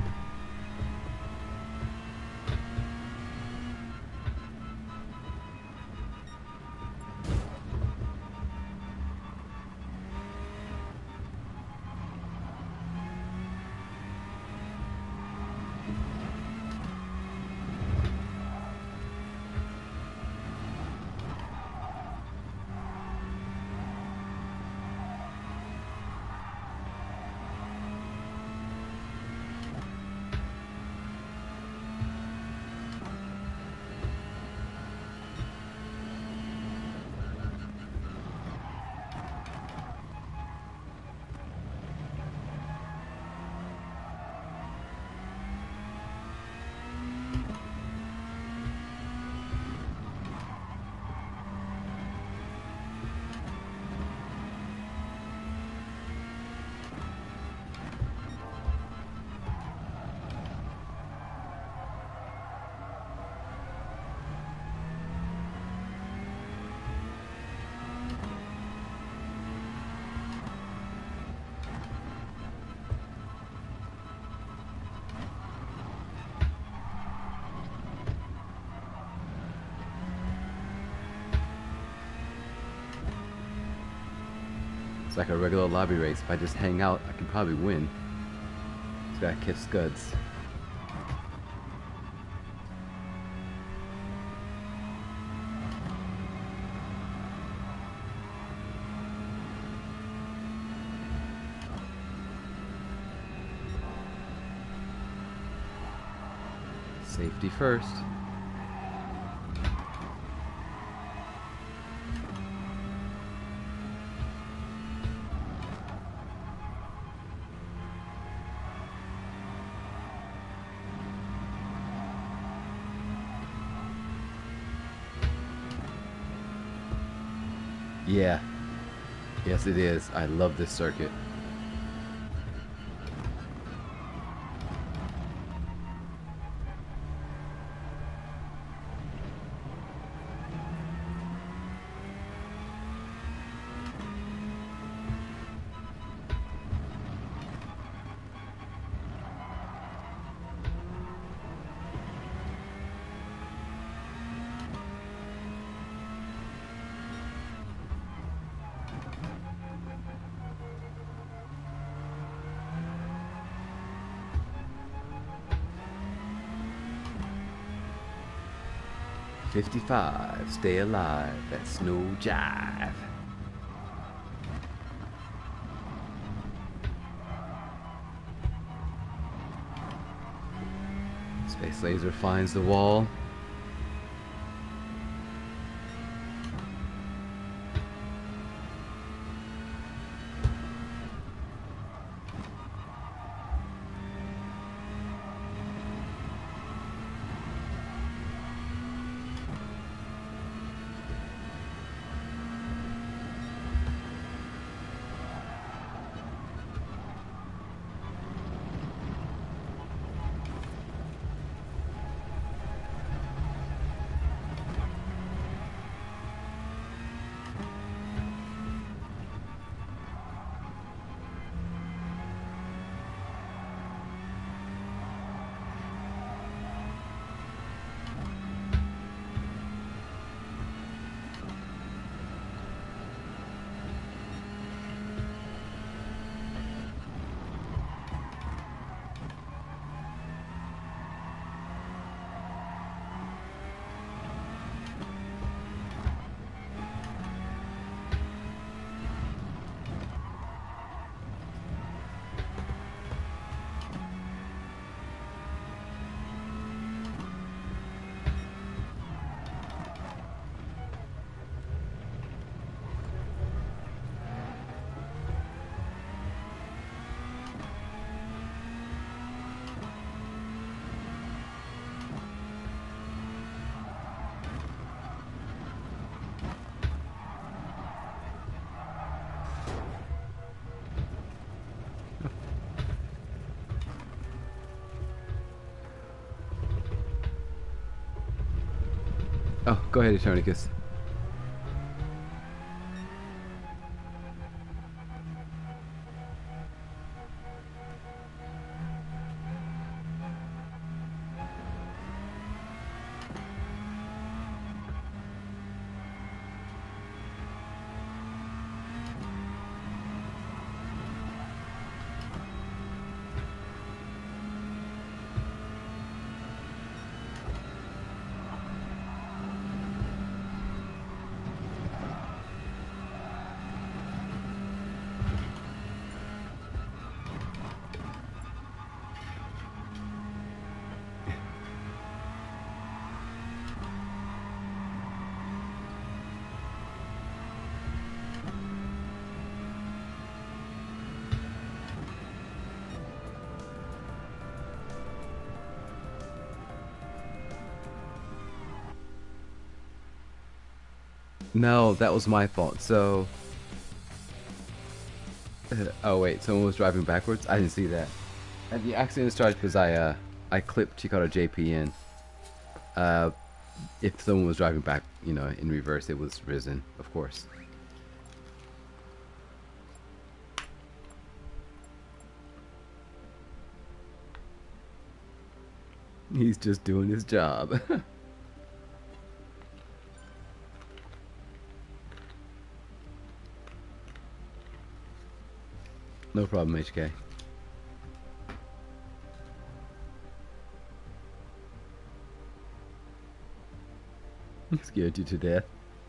It's like a regular lobby race. If I just hang out, I can probably win. Just gotta kiss Scuds. Safety first. Yeah. Yes, it is. I love this circuit. fifty-five, stay alive, that's no jive. Space laser finds the wall. Oh, go ahead, Eternicus. No, that was my fault. So, uh, oh wait, someone was driving backwards. I didn't see that. And the accident started because I uh I clipped Chicano J P in. Uh, if someone was driving back, you know, in reverse, it was Risen, of course. He's just doing his job. No problem, H K. Scared you to death.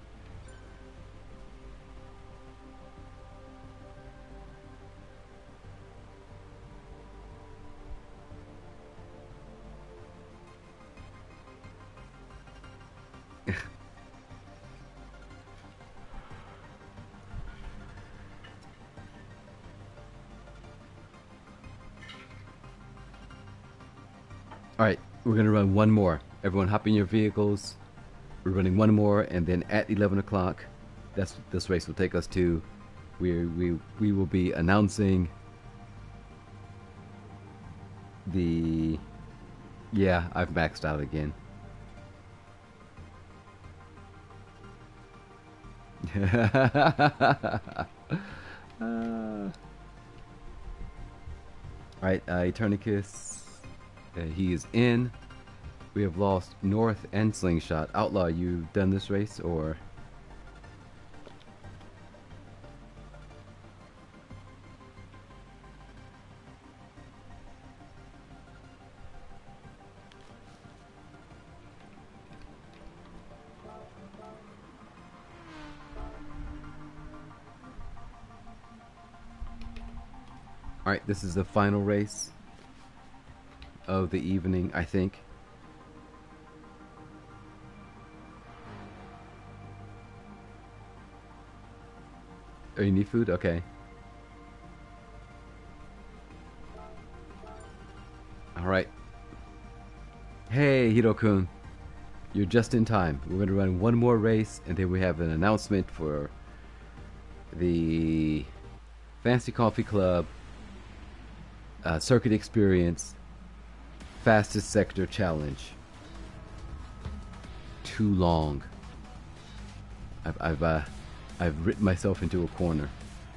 Alright, we're gonna run one more. Everyone hop in your vehicles. We're running one more, and then at eleven o'clock, that's what this race will take us to. We we we will be announcing the. Yeah, I've maxed out again. uh, Alright, uh, Eternicus. Uh, he is in. We have lost North and Slingshot. Outlaw, you done this race or? Alright, this is the final race of the evening, I think. Oh, you need food? Okay. Alright. Hey, Hiro-kun. You're just in time. We're going to run one more race, and then we have an announcement for the Fancy Coffee Club uh, Circuit Experience Fastest Sector Challenge. Too long. I've I've uh, I've written myself into a corner.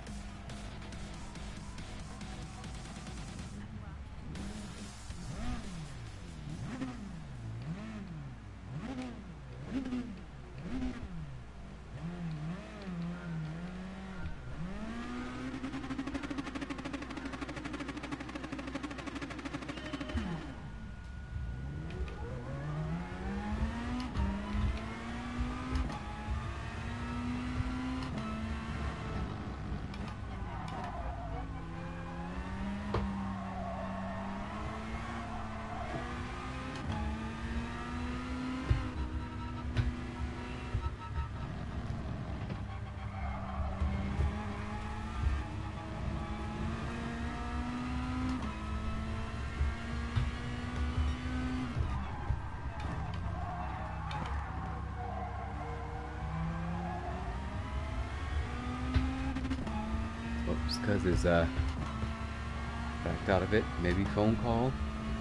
Oops, because it's uh backed out of it. Maybe phone call.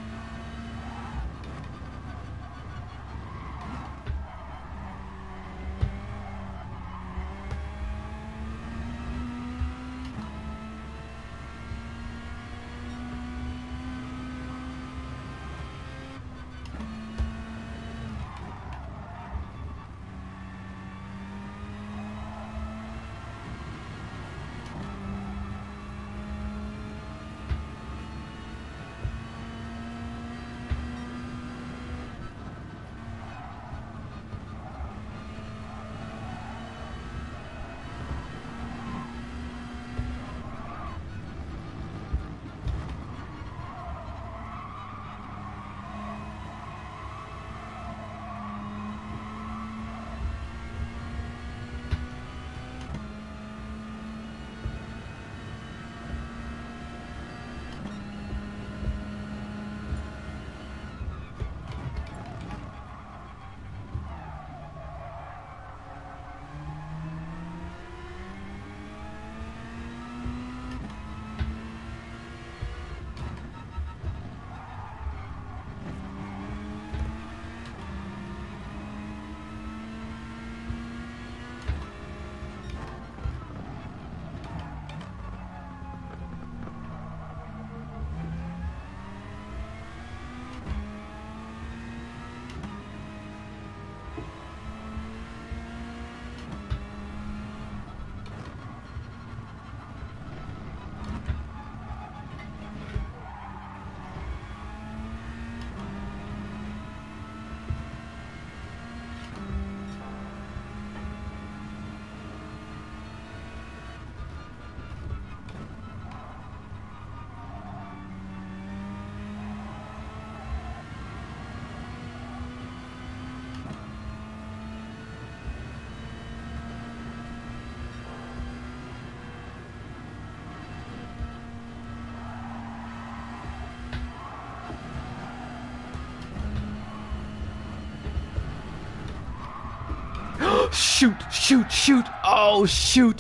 Shoot, shoot, shoot. Oh, shoot.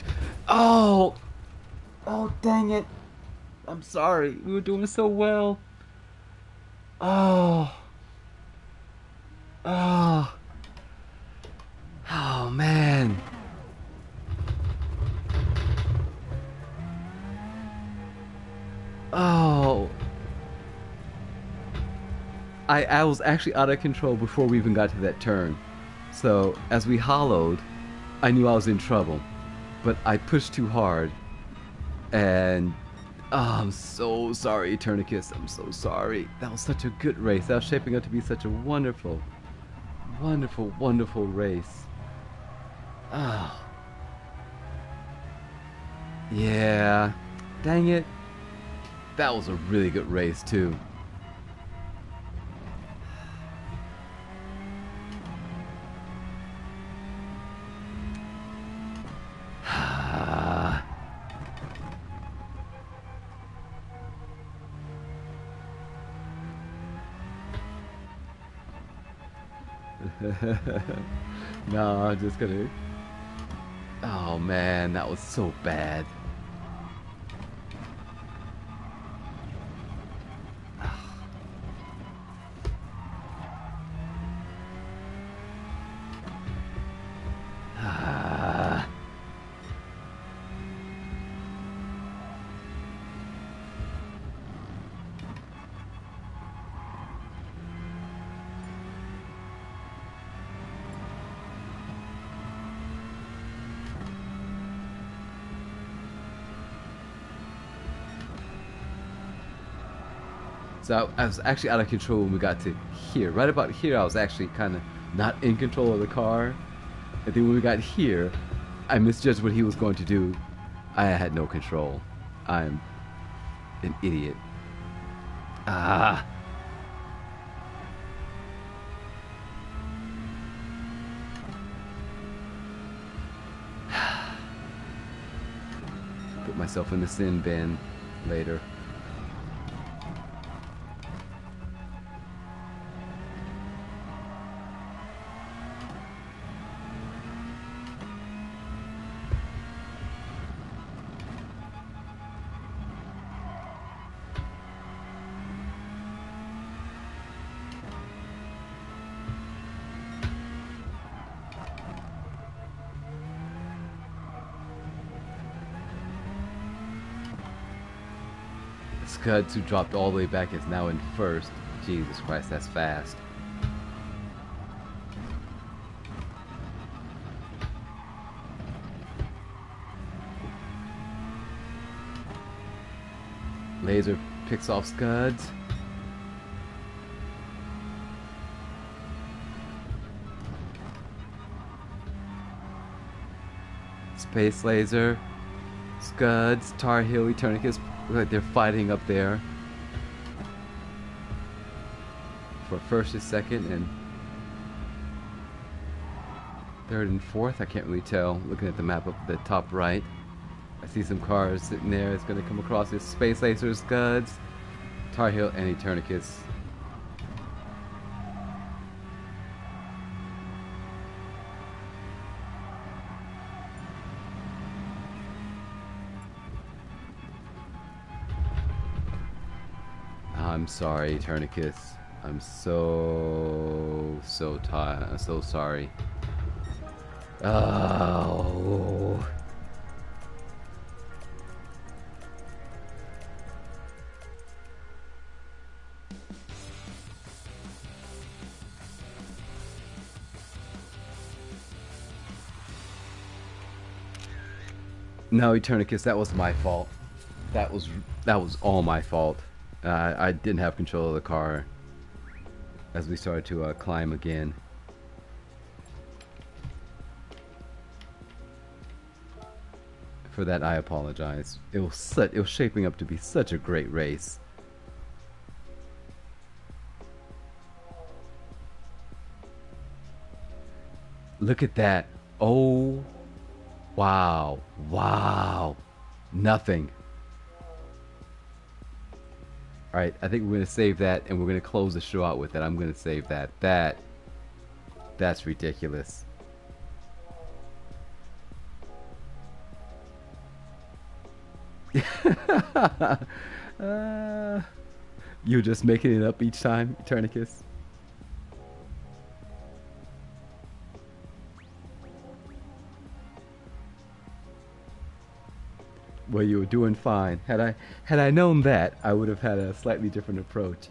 Oh. Oh, dang it. I'm sorry. We were doing so well. Oh. Oh. Oh, man. Oh. I, I was actually out of control before we even got to that turn. So, as we hollowed, I knew I was in trouble. But I pushed too hard. And... Oh, I'm so sorry, Eternicus. I'm so sorry. That was such a good race. That was shaping up to be such a wonderful, wonderful, wonderful race. Oh. Yeah. Dang it. That was a really good race, too. No, I'm just gonna. Oh man, that was so bad. Ah. So I, I was actually out of control when we got to here. Right about here, I was actually kind of not in control of the car. And then when we got here, I misjudged what he was going to do. I had no control. I'm an idiot. Ah. Put myself in the sin bin later. Scuds, who dropped all the way back, is now in first. Jesus Christ, that's fast. Laser picks off Scuds. Space Laser, Scuds, Tar Heel, Eternicus. Look like they're fighting up there for first and second and third and fourth. I can't really tell looking at the map up at the top right. I see some cars sitting there. It's going to come across as Space Laser, Scuds, Tar Heel, and Eternicus. I'm sorry, Eternicus. I'm so, so tired. I'm so sorry. Oh. No, Eternicus, that was my fault. That was that was all my fault. Uh, I didn't have control of the car as we started to uh, climb again. For that, I apologize. It was such, it was shaping up to be such a great race. Look at that. Oh, wow. Wow. Nothing. Alright, I think we're going to save that, and we're going to close the show out with it. I'm going to save that. That, that's ridiculous. uh, you're just making it up each time, Eternicus? Well, you were doing fine. Had I had I known that, I would have had a slightly different approach.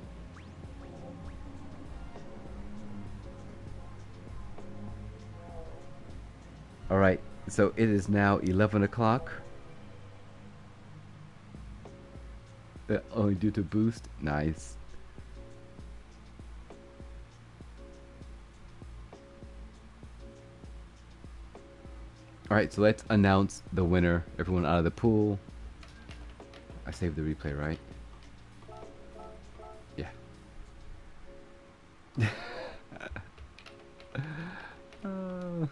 All right, so it is now eleven o'clock. Uh, only due to boost. Nice. Alright, so let's announce the winner. Everyone out of the pool. I saved the replay, right? Yeah. uh.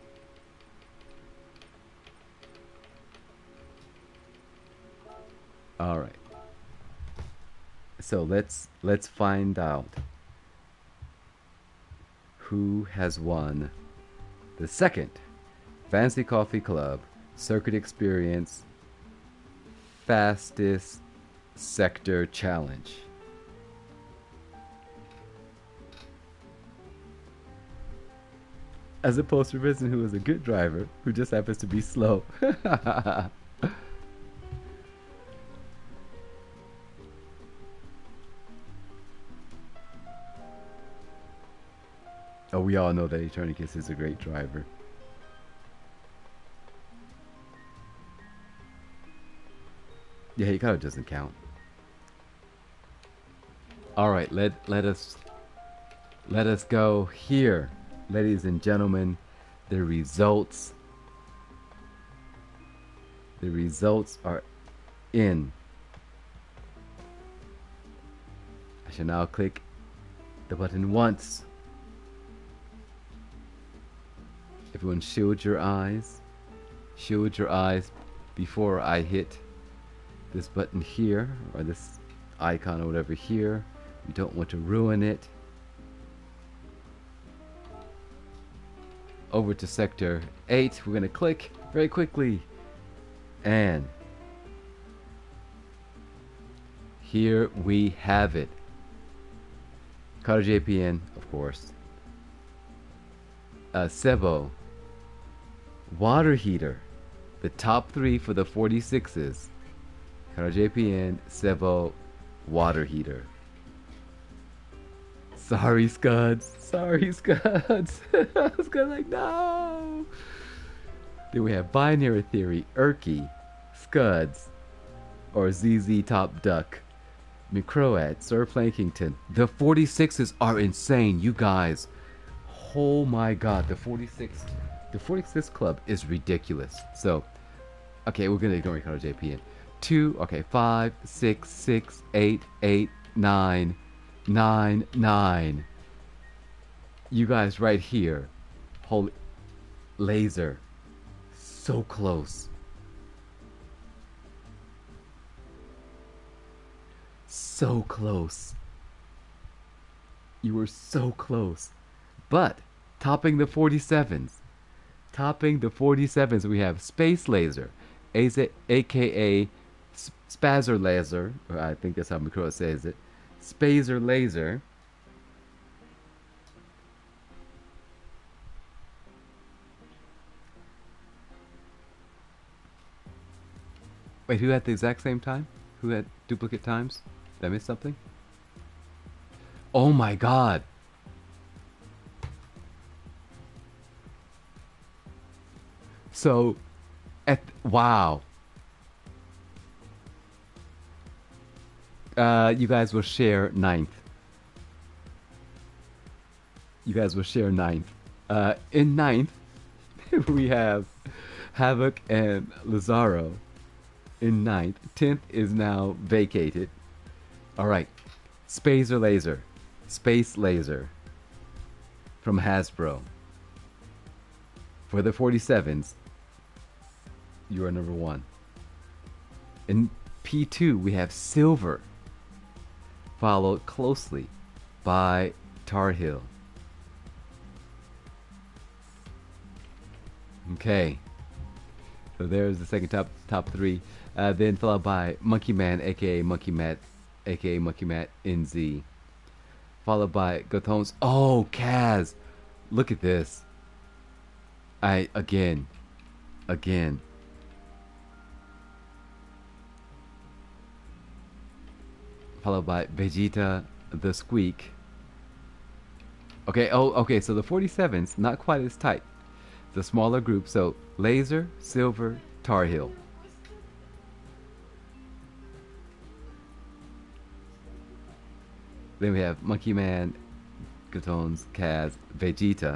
Alright. So let's let's find out who has won the second Fancy Coffee Club Circuit Experience Fastest Sector Challenge. As opposed to Risen, who is a good driver, who just happens to be slow. Oh, we all know that Eternicus is a great driver. Yeah, he kind of doesn't count. All right, let let us let us go here, ladies and gentlemen. The results. The results are in. I shall now click the button once. Everyone shield your eyes. Shield your eyes before I hit this button here, or this icon or whatever here. We don't want to ruin it. Over to sector eight. We're going to click very quickly. And here we have it. Carter J P N, of course. Uh, Sebo. Water heater. The top three for the forty-sixes. Carter J P N, Sebo, water heater. Sorry, Scuds. Sorry, Scuds. I was gonna like, no. Then we have Binary Theory, Urky, Scuds, or Z Z Top Duck, McCroat, Sir Plankington. The forty-sixes are insane, you guys. Oh my god, the forty-six, the forty-six club is ridiculous. So, okay, we're gonna ignore Ricardo J P N. Two, okay, five, six, six, eight, eight, nine, nine, nine. You guys right here, holy laser, so close, so close. You were so close, but topping the forty-sevens, topping the forty-sevens, we have Space Laser, aka Spazzer Laser, or I think that's how Mikro says it. Spazer Laser. Wait, who had the exact same time? Who had duplicate times? Did I miss something? Oh my god! So, at wow. Uh, you guys will share ninth. You guys will share ninth. Uh, in ninth, we have Havoc and Lazaro. In ninth, tenth is now vacated. All right, Spacer Laser, Space Laser from Hasbro. For the forty-sevens, you are number one. In P two, we have Silver, followed closely by Tar Heel. Okay, so there's the second top top three. Uh, then followed by Monkey Man, aka Monkey Matt, aka Monkey Matt N Z. Followed by Gothons. Oh, Kaz! Look at this. I again, again. Followed by Vegeta the Squeak. Okay, oh, okay, so the forty-sevens, not quite as tight. The smaller group, so Laser, Silver, Tar Heel. Then we have Monkey Man, Gatones, Kaz, Vegeta.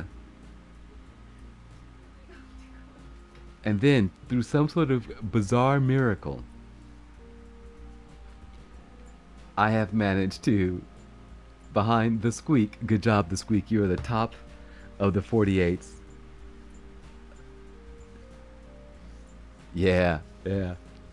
And then, through some sort of bizarre miracle, I have managed to, behind the Squeak, good job the Squeak, you are the top of the forty-eights. Yeah, yeah.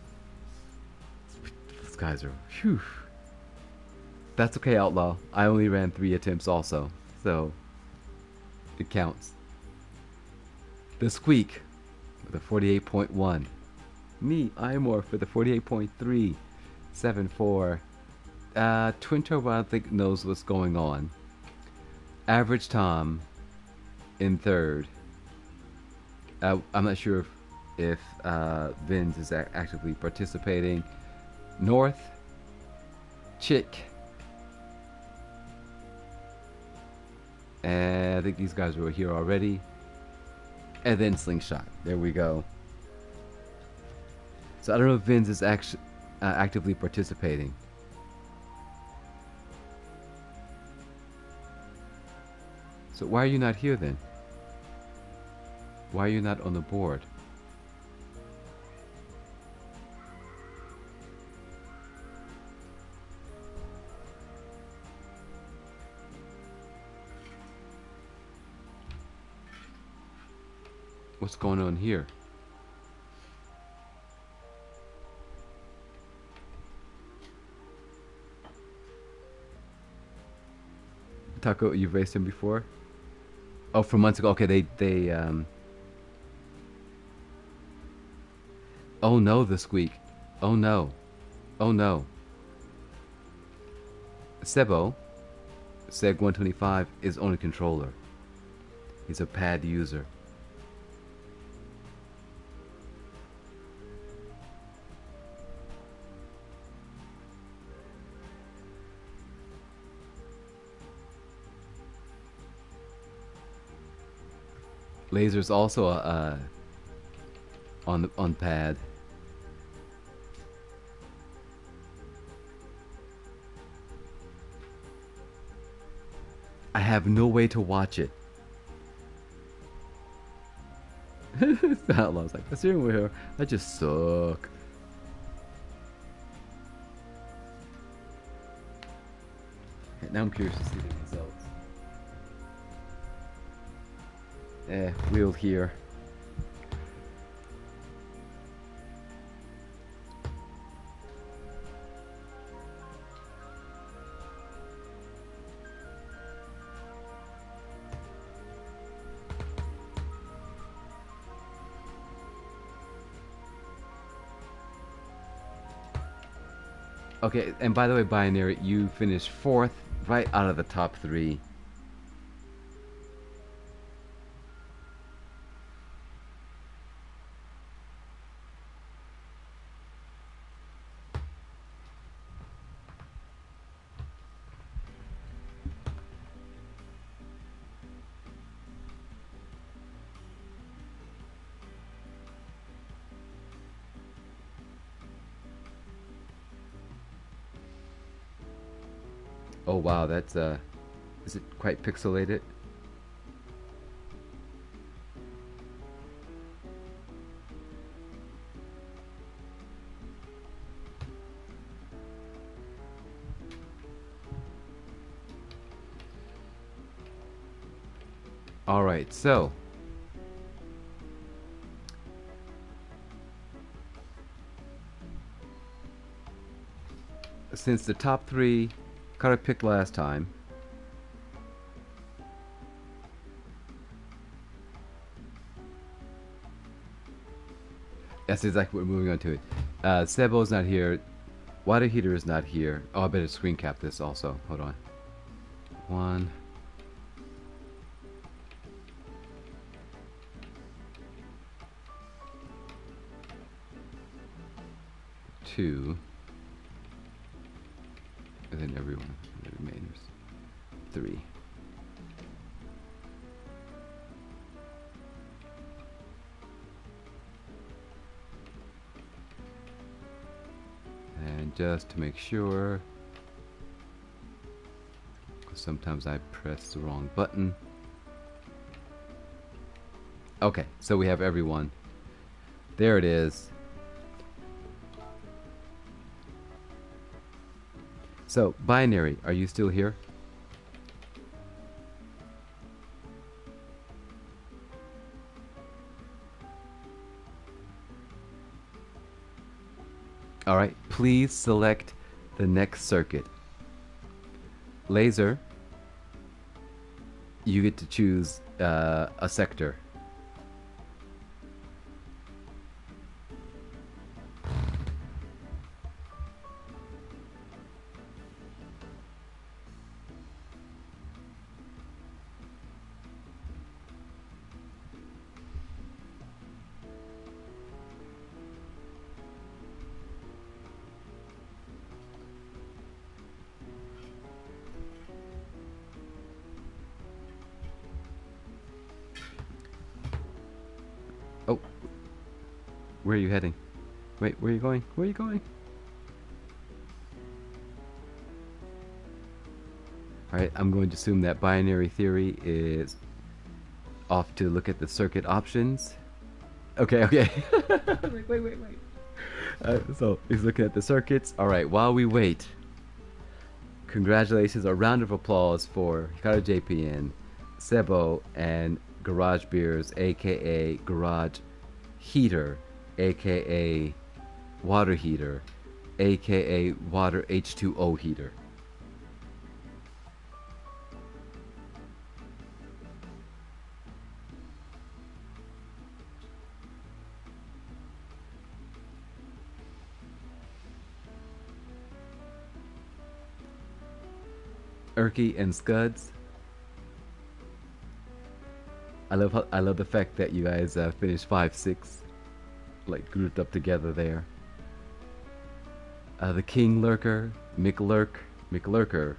These guys are, phew. That's okay, Outlaw. I only ran three attempts also, so It counts. The Squeak with a forty-eight point one. Me, Imorph with a forty-eight point three. seven four. Uh, Twin Turbo, I don't think, knows what's going on. Average Tom in third. Uh, I'm not sure if, if uh, Vince is a- actively participating. North, Chick, and I think these guys were here already. And then Slingshot. There we go. So I don't know if Vince is actually uh, actively participating. So why are you not here then? Why are you not on the board? What's going on here? Taco, you've raced him before? Oh, from months ago. Okay, they they um. Oh no, the Squeak. Oh no. Oh no. Sebo, Seg one twenty-five, is only controller. He's a pad user. Laser's also uh, on the on pad. I have no way to watch it. The Outlaw's like, the steering wheel, I just suck. Okay, now I'm curious to see the results. Eh, wheel here. Okay, and by the way, Binary, you finished fourth, right out of the top three. Oh wow, that's uh, is it quite pixelated? All right, so since the top three got a pick last time, that's exactly what we're moving on to it. Uh, Sebo's not here. Water heater is not here. Oh, I better screen cap this also. Hold on. One. Two. And then everyone, the remainers. Three. And just to make sure, because sometimes I press the wrong button. Okay, so we have everyone. There it is. So, Binary, are you still here? Alright, please select the next circuit. Laser, you get to choose uh, a sector. Oh, where are you heading? Wait, where are you going? Where are you going? Alright, I'm going to assume that binary theory is off to look at the circuit options. Okay, okay. wait, wait, wait, wait. Uh, so, he's looking at the circuits. Alright, while we wait, congratulations, a round of applause for Hikaru J P N, Sebo, and Garage Beers, aka Garage Heater, aka Water Heater, aka Water H two O Heater. Erky and Scuds. I love how, I love the fact that you guys uh, finished five six, like grouped up together there. Uh, the King Lurker, McLurk, McLurker.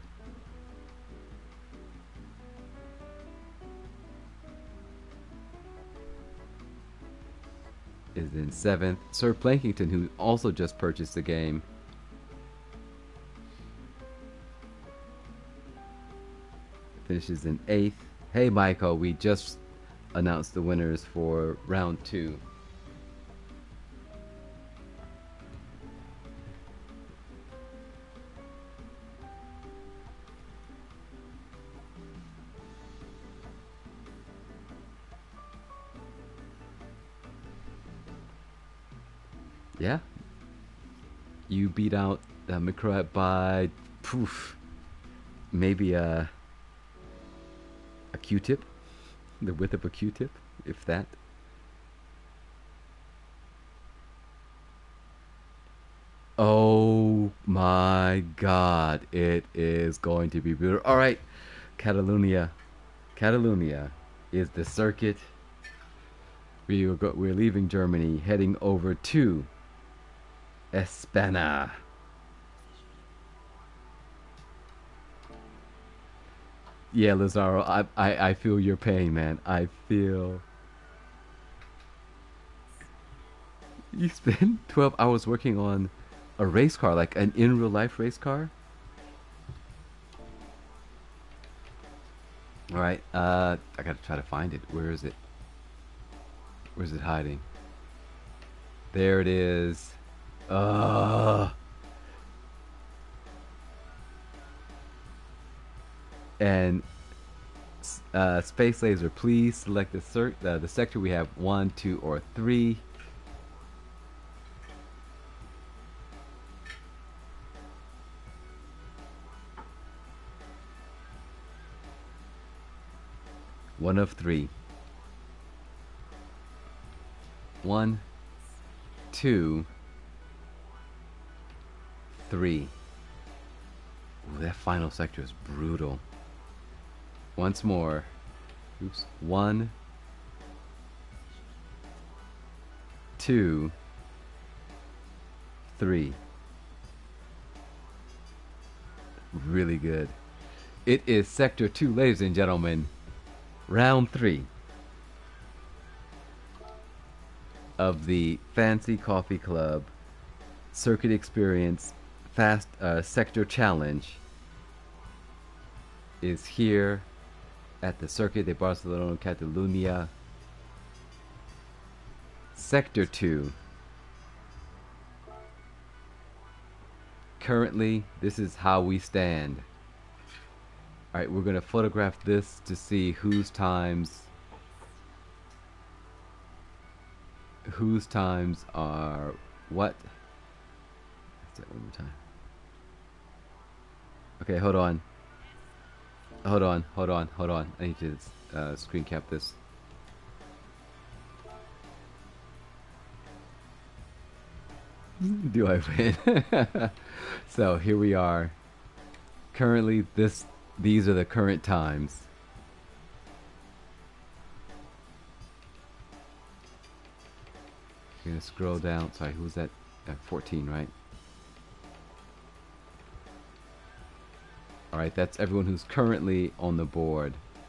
Is in seventh. Sir Plankington, who also just purchased the game, finishes in eighth. Hey Michael, we just announced the winners for round two. Yeah, you beat out uh, McCruet by poof, maybe a a Q-tip, the width of a Q-tip, if that. Oh my God, it is going to be beautiful. All right, Catalonia, Catalonia is the circuit. We are go- we're leaving Germany, heading over to Espana. Yeah, Lazaro, I, I I feel your pain, man. I feel. You spend twelve hours working on a race car, like an in real life race car. All right, uh, I gotta try to find it. Where is it? Where's it hiding? There it is. Uh and uh, Space Laser, please select the cert uh, the sector. We have one, two, or three. One of three. One, two, three. Ooh, that final sector is brutal. Once more. Oops. One, two, three. Really good. It is Sector two, ladies and gentlemen. Round three of the Fancy Coffee Club Circuit Experience Fast uh, Sector Challenge is here at the Circuit de Barcelona, Catalunya. Sector two. Currently, this is how we stand. Alright, we're going to photograph this to see whose times whose times are what. Let's say it one more time. Okay, hold on. Hold on, hold on, hold on. I need to uh, screen cap this. Do I win? So here we are. Currently, this these are the current times. You're gonna scroll down. Sorry, who was that? Uh, fourteen, right? All right, that's everyone who's currently on the board.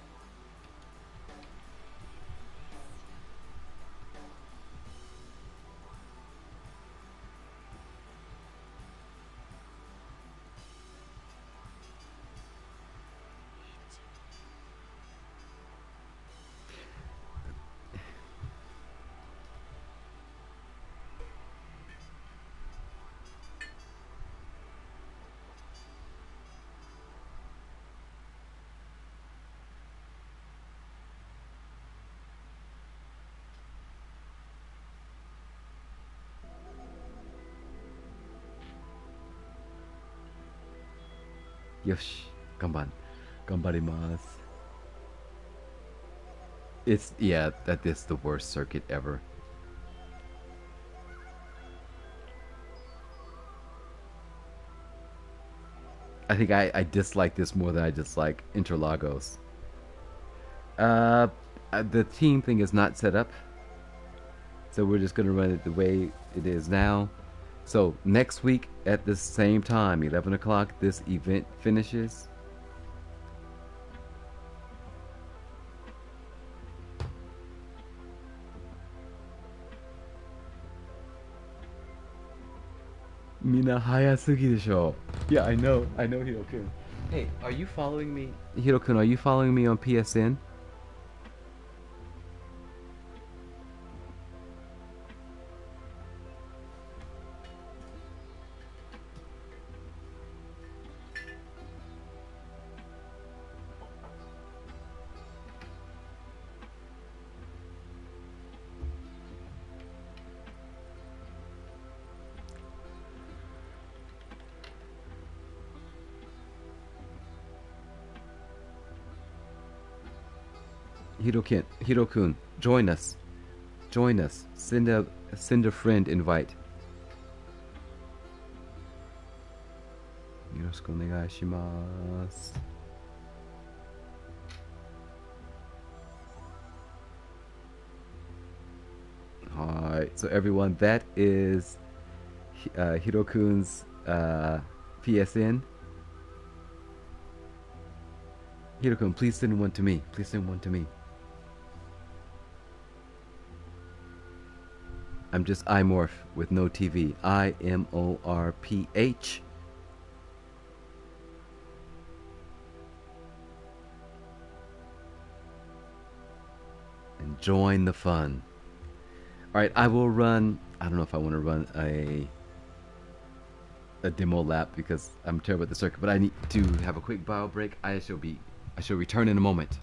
Yosh, ganban, ganbarimasu. It's yeah, that is the worst circuit ever. I think I, I dislike this more than I dislike Interlagos. Uh, uh, the team thing is not set up, so we're just gonna run it the way it is now. So next week at the same time, eleven o'clock, this event finishes. Mina hayasugi desho. Yeah, I know. I know, Hiro-kun. Hey, are you following me? Hiro-kun, are you following me on P S N? Hiro-kun, Hiro-kun, join us. Join us. Send a send a friend invite. Yoroshiku onegai shimasu. Alright, so everyone, that is uh, Hiro-kun's uh, P S N. Hiro-kun, please send one to me. Please send one to me. I'm just iMorph with no T V. I M O R P H. And join the fun. Alright, I will run. I don't know if I want to run a a demo lap because I'm terrible at the circuit, but I need to have a quick bio break. I shall be I shall return in a moment.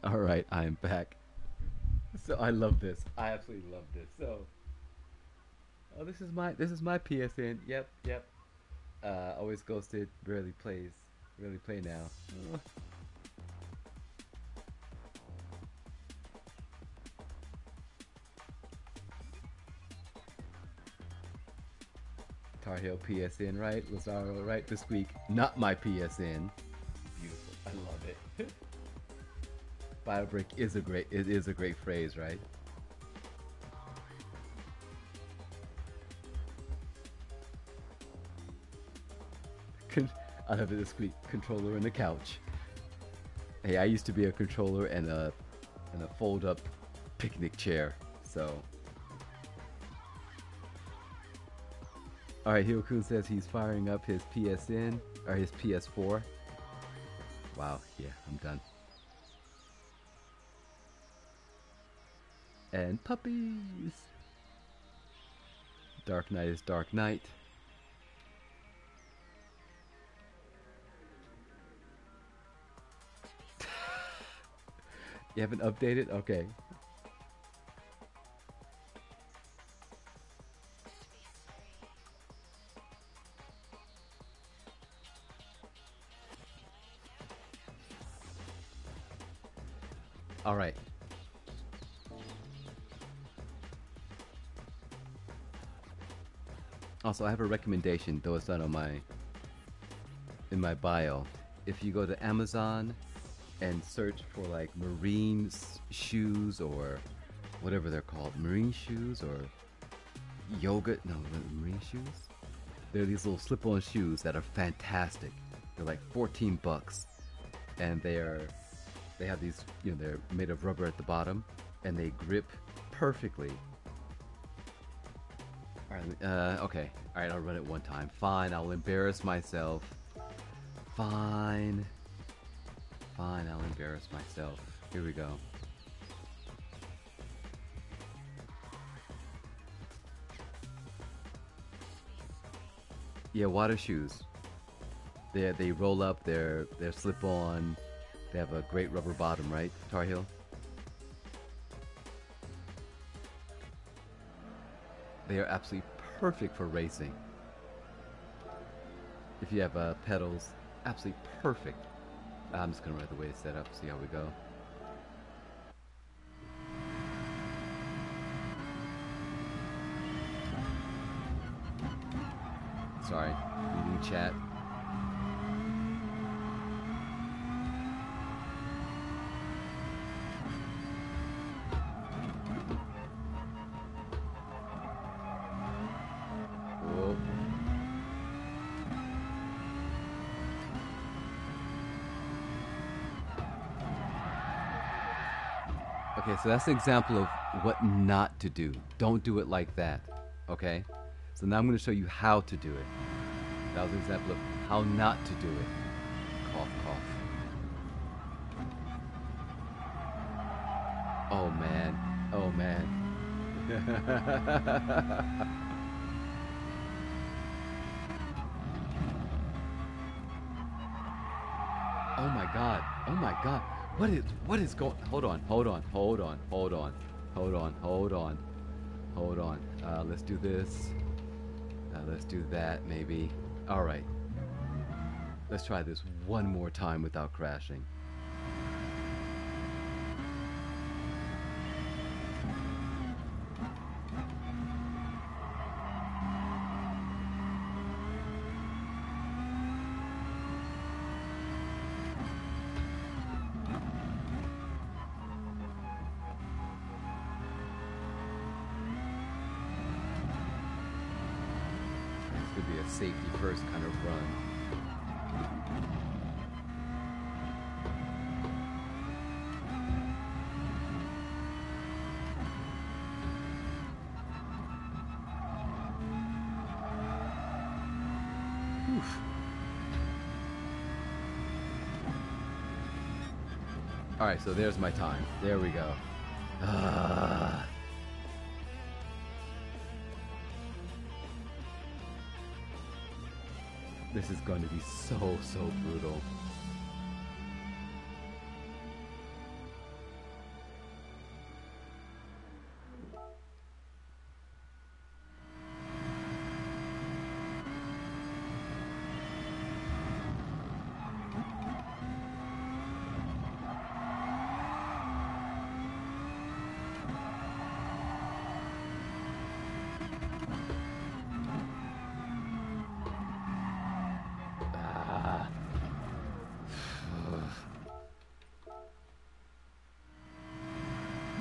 All right, I am back. So I love this. I absolutely love this. So, oh, this is my this is my P S N. Yep, yep. Uh, always ghosted. Rarely plays. Rarely play now. Oh. Tar Heel P S N, right? Lazaro, right? This week, not my P S N. Beautiful. I love it. Biobreak is a great. It is a great phrase, right? Con- I have it this week. Controller and the couch. Hey, I used to be a controller and a and a fold-up picnic chair. So, all right. Hirokun says he's firing up his P S N or his P S four. Wow. Yeah, I'm done. And puppies. Dark Knight is Dark Knight. You haven't updated? Okay. All right. Also, I have a recommendation, though it's not on my in my bio. If you go to Amazon and search for like marine s- shoes or whatever they're called, marine shoes or yoga, no, marine shoes. They're these little slip-on shoes that are fantastic. They're like fourteen bucks, and they are they have these, you know, they're made of rubber at the bottom, and they grip perfectly. All right, uh, okay, all right, I'll run it one time. Fine, I'll embarrass myself. Fine, fine, I'll embarrass myself. Here we go. Yeah, water shoes. They they roll up. They're they're slip on. They have a great rubber bottom, right? Tar Heel. They are absolutely perfect for racing. If you have uh, pedals, absolutely perfect. I'm just gonna write the way it's set up. See how we go. Sorry, reading chat. Whoa. Okay, so that's an example of what not to do. Don't do it like that. Okay? So now I'm going to show you how to do it. That was an example of how not to do it. Cough, cough. Oh man. Oh man. Oh my god. Oh my god. What is what is going Hold on. Hold on. Hold on. Hold on. Hold on. Hold on. Hold on. Uh, let's do this. Uh, let's do that maybe. All right. Let's try this one more time without crashing. This could be a safety first kind of run. Oof. All right, so there's my time. There we go. Ah. This is going to be so, so brutal.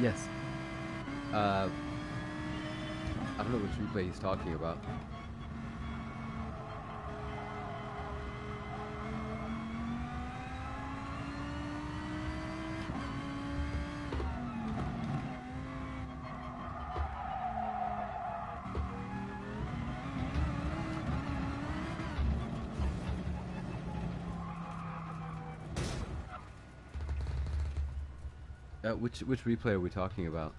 Yes. Uh, I don't know which replay he's talking about. Uh, which which replay are we talking about?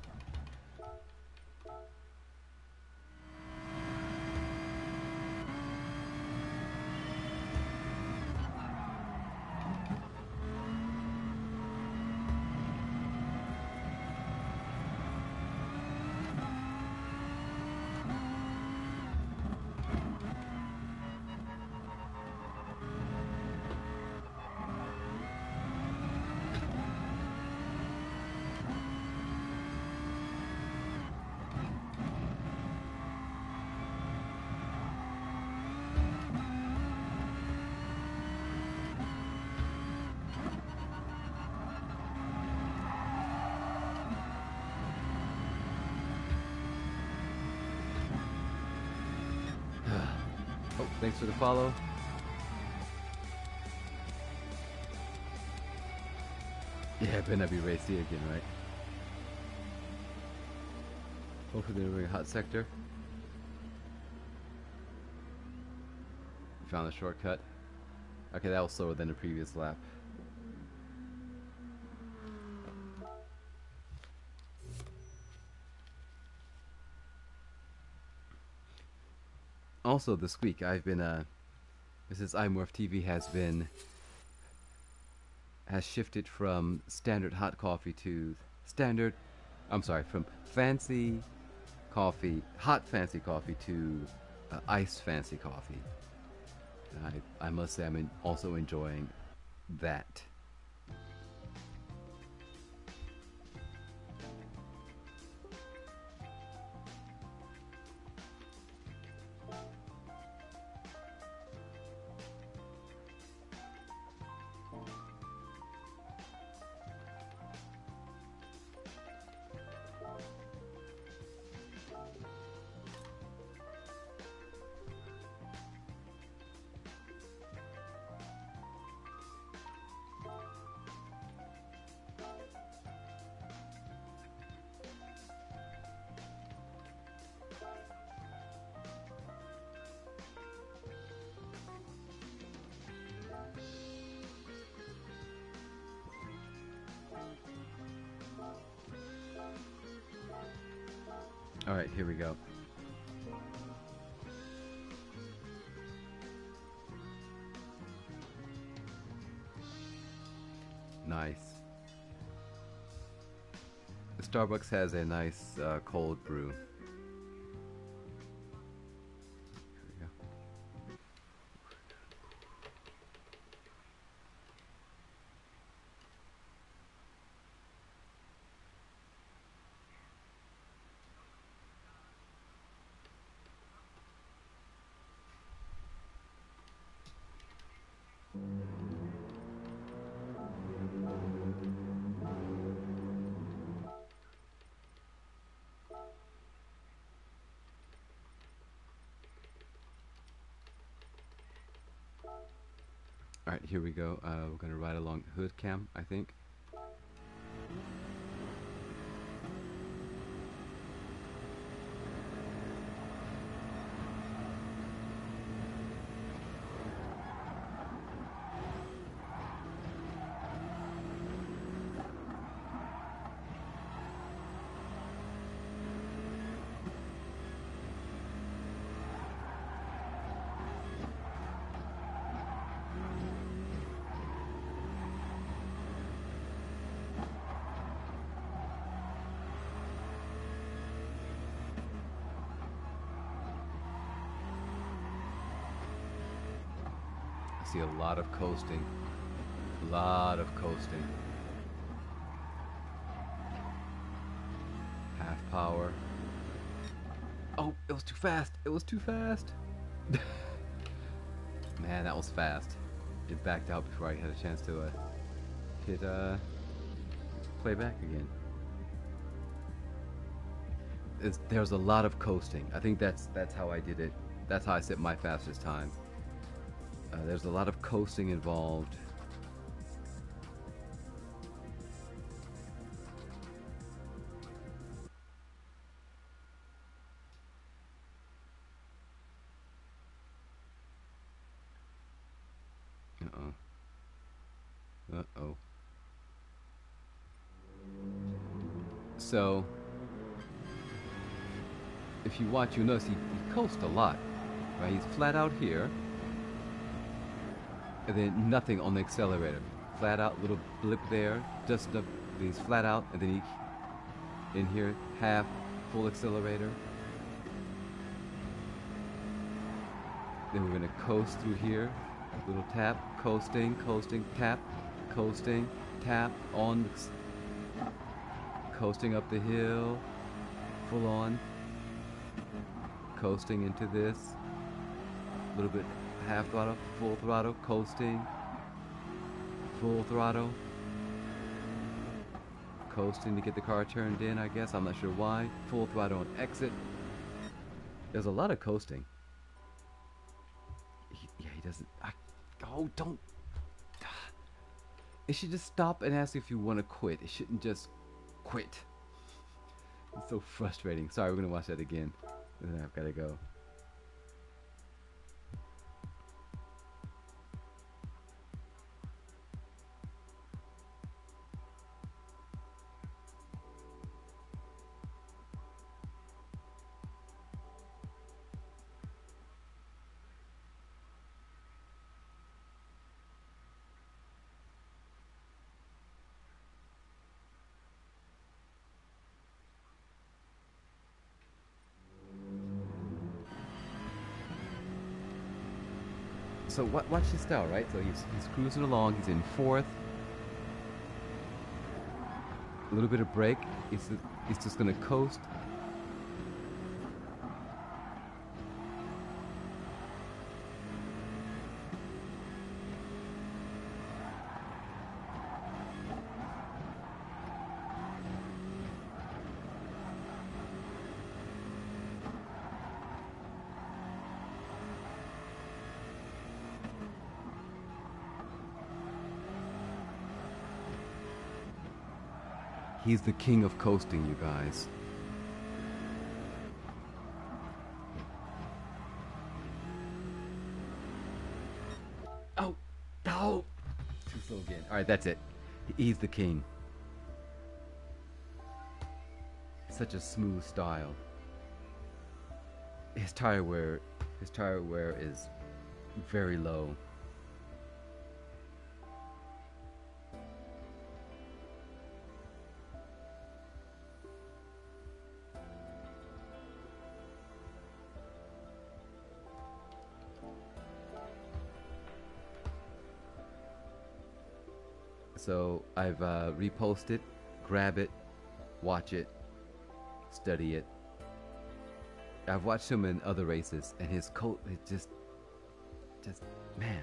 Oh, thanks for the follow. Yeah, better not be racy again, right? Hopefully they're doing a hot sector. Found a shortcut. Okay, that was slower than the previous lap. Also, this week I've been, uh, Missus iMorph T V has been, has shifted from standard hot coffee to standard, I'm sorry, from fancy coffee, hot fancy coffee to uh, iced fancy coffee. I, I must say I'm in, also enjoying that. Alright, here we go. Nice. Starbucks has a nice uh, cold brew. Here we go. Alright, here we go. Uh, we're gonna ride along Hood Cam, I think. I see a lot of coasting. A lot of coasting. Half power. Oh, it was too fast. It was too fast. Man, that was fast. It backed out before I had a chance to uh, hit uh, play back again. is there's a lot of coasting. I think that's that's how I did it. That's how I set my fastest time. Uh, there's a lot of coasting involved. Uh-oh. Uh-oh. So, if you watch, you'll notice he, he coasts a lot. Right? He's flat out here. And then nothing on the accelerator. Flat out, little blip there. Just the, he's flat out. And then he, in here, half, full accelerator. Then we're going to coast through here. Little tap, coasting, coasting, tap, coasting, tap, on, coasting up the hill, full on, coasting into this, a little bit half throttle, full throttle, coasting, full throttle, coasting to get the car turned in, I guess, I'm not sure why, full throttle on exit. There's a lot of coasting. He, yeah, he doesn't, I, oh, don't, it should just stop and ask if you want to quit. It shouldn't just quit. It's so frustrating. Sorry, we're going to watch that again. And then I've got to go. So what, watch his style, right? So he's, he's cruising along. He's in fourth. A little bit of brake. He's, he's just going to coast. He's the king of coasting, you guys. Oh, no. Too slow again. All right, that's it. He's the king. Such a smooth style. His tire wear, his tire wear is very low. So I've uh, reposted, grab it, watch it, study it. I've watched him in other races, and his coat, it just, just, man,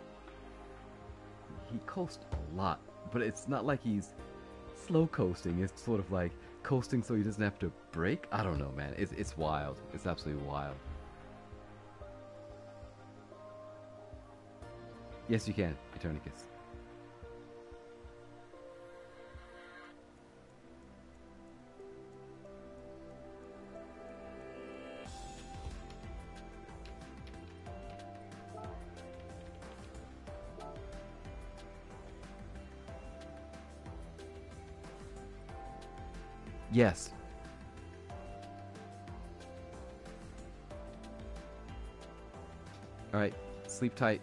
he coasts a lot, but it's not like he's slow coasting. It's sort of like coasting so he doesn't have to brake. I don't know, man. It's, it's wild. It's absolutely wild. Yes, you can, Eternicus. Yes. All right, sleep tight.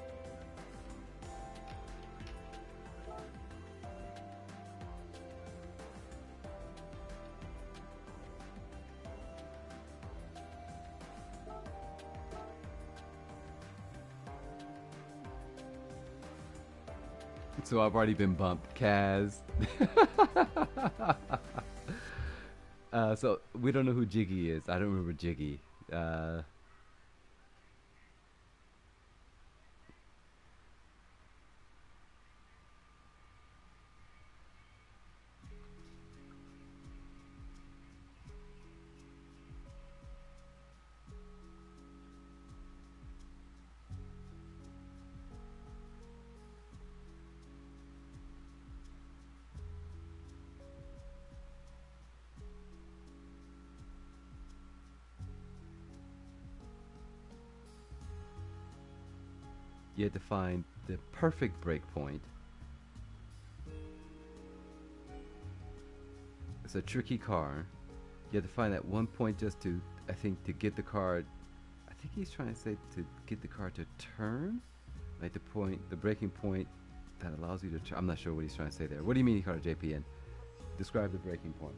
So I've already been bumped, Kaz. uh, so we don't know who Jiggy is. I don't remember Jiggy. Uh, You had to find the perfect break point. It's a tricky car. You have to find that one point just to, I think, to get the car. I think he's trying to say to get the car to turn, like the point, the braking point that allows you to turn. I'm not sure what he's trying to say there. What do you mean, car J P N? Describe the braking point.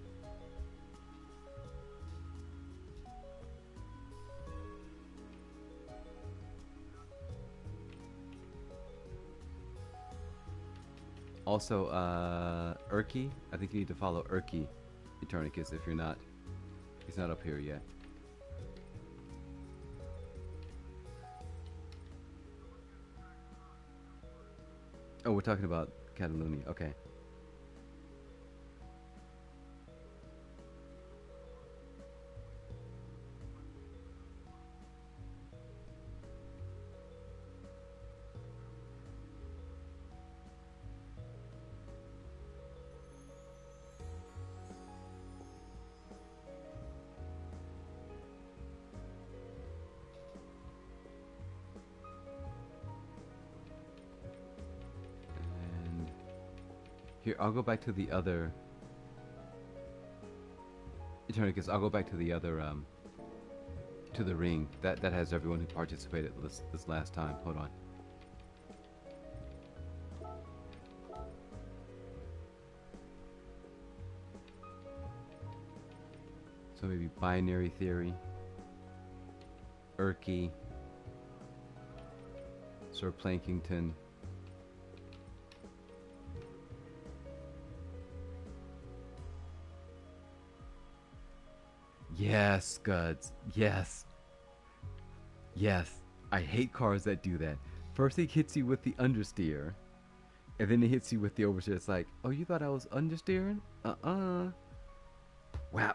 Also, uh, Urki, I think you need to follow Urki, Eternicus, if you're not. He's not up here yet. Oh, we're talking about Catalunya. Okay. Here, I'll go back to the other. Eternicus, I'll go back to the other, um, to the ring. That that has everyone who participated this, this last time. Hold on. So maybe binary theory, Urki, Sir Plankington. Yes, Scuds. Yes. Yes. I hate cars that do that. First it hits you with the understeer, and then it hits you with the oversteer. It's like, oh, you thought I was understeering? Uh-uh. Whap.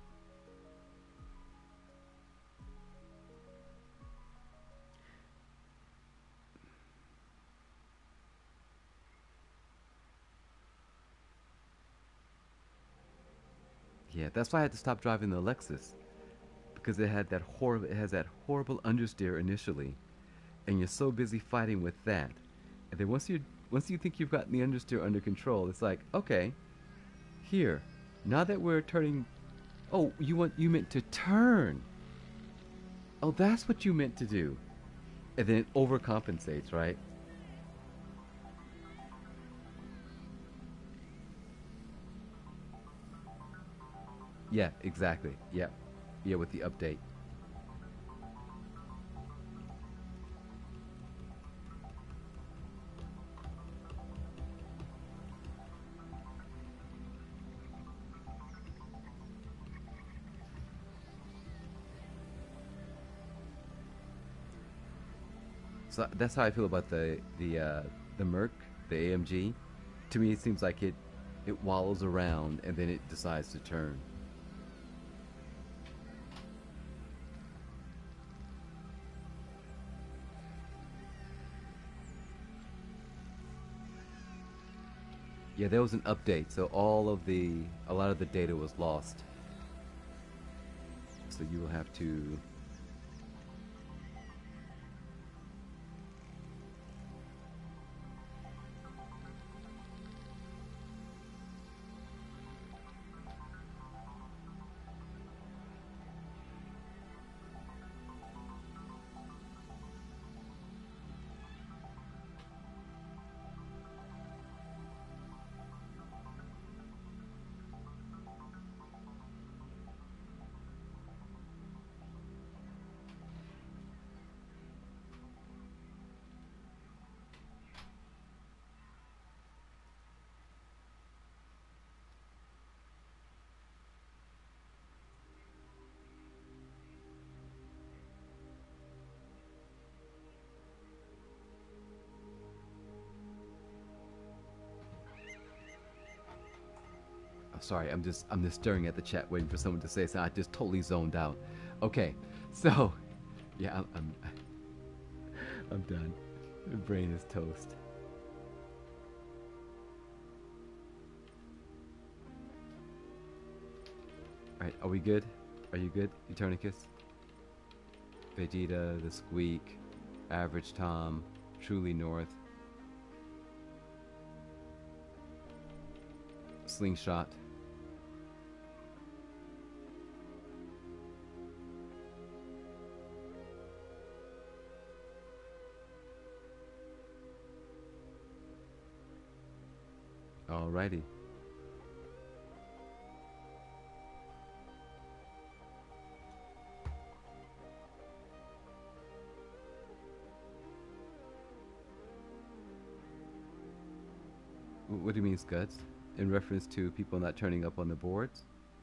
Yeah, that's why I had to stop driving the Lexus, because it had that horrible, it has that horrible understeer initially, and you're so busy fighting with that, and then once you once you think you've gotten the understeer under control, it's like, okay, here, now that we're turning, oh, you want you meant to turn. Oh, that's what you meant to do, and then it overcompensates, right? Yeah, exactly. Yeah, yeah, with the update. So that's how I feel about the the uh, the Merc, the A M G. To me, it seems like it it wallows around and then it decides to turn. Yeah, there was an update, so all of the a lot of the data was lost. So you will have to. Oh, sorry, I'm just I'm just staring at the chat, waiting for someone to say something. I just totally zoned out. Okay, so yeah, I'm I'm, I'm done. My brain is toast. All right, are we good? Are you good, Eternicus? Vegeta, the Squeak, Average Tom, truly north. Slingshot. Alrighty. What do you mean, Scuds? In reference to people not turning up on the boards?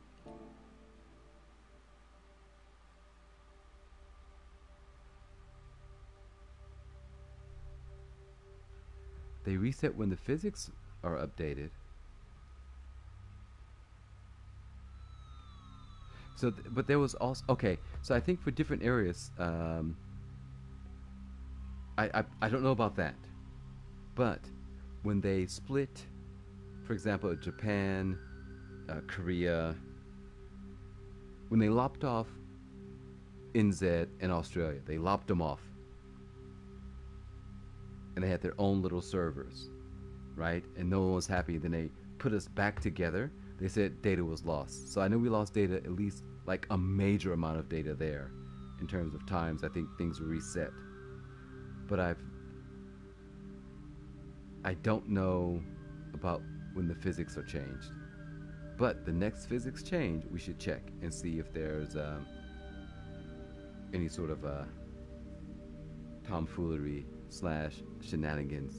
They reset when the physics are updated. So, th but there was also okay. So I think for different areas, um, I, I I don't know about that, but when they split, for example, Japan, uh, Korea, when they lopped off N Z and Australia, they lopped them off, and they had their own little servers, right? And no one was happy. Then they put us back together. They said data was lost. So I know we lost data, at least like a major amount of data there in terms of times. I think things were reset. But I've I don't know about when the physics are changed. But the next physics change, we should check and see if there's um, any sort of uh, tomfoolery slash shenanigans.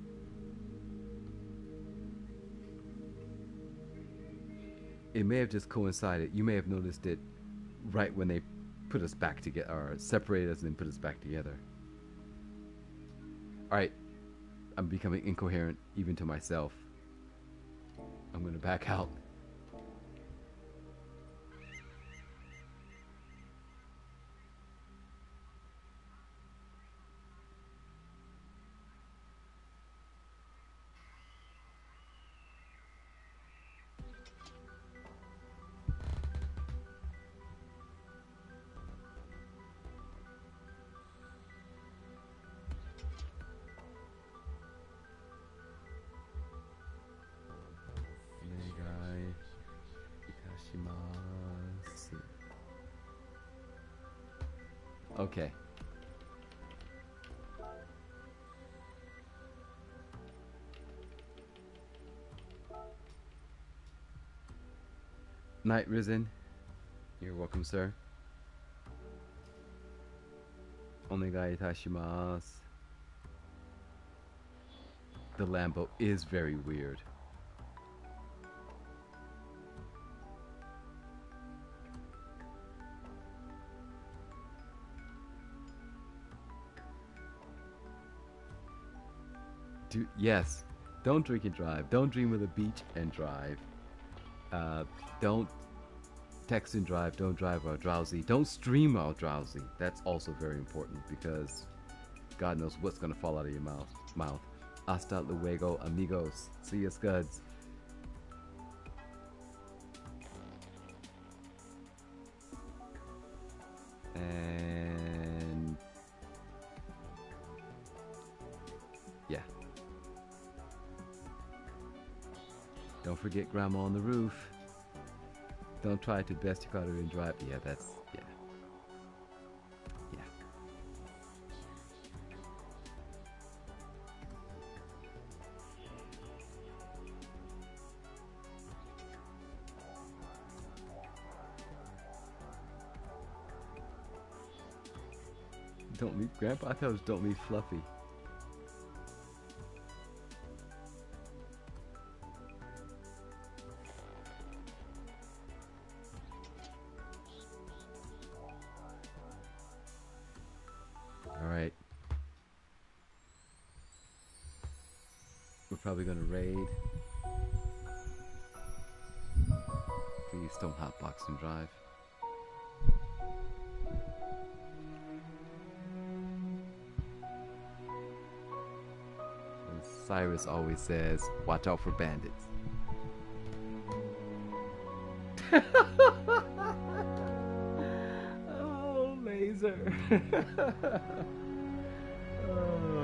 It may have just coincided. You may have noticed it right when they put us back together, or separated us and then put us back together. Alright, I'm becoming incoherent even to myself. I'm gonna back out. Okay. Night Risen. You're welcome, sir. Onegai itashimasu. The Lambo is very weird. Do, yes, don't drink and drive. Don't dream of the beach and drive. Uh, don't text and drive. Don't drive while drowsy. Don't stream while drowsy. That's also very important because God knows what's going to fall out of your mouth. mouth. Hasta luego, amigos. See ya, Scuds. And yeah. Don't forget Grandma on the roof. Don't try to best you got her and drive. Yeah, that's yeah. Yeah. Don't leave Grandpa. I thought it was don't leave Fluffy. Alright. We're probably gonna raid. Please don't hotbox and drive. As Cyrus always says, watch out for bandits. Oh, laser. Oh.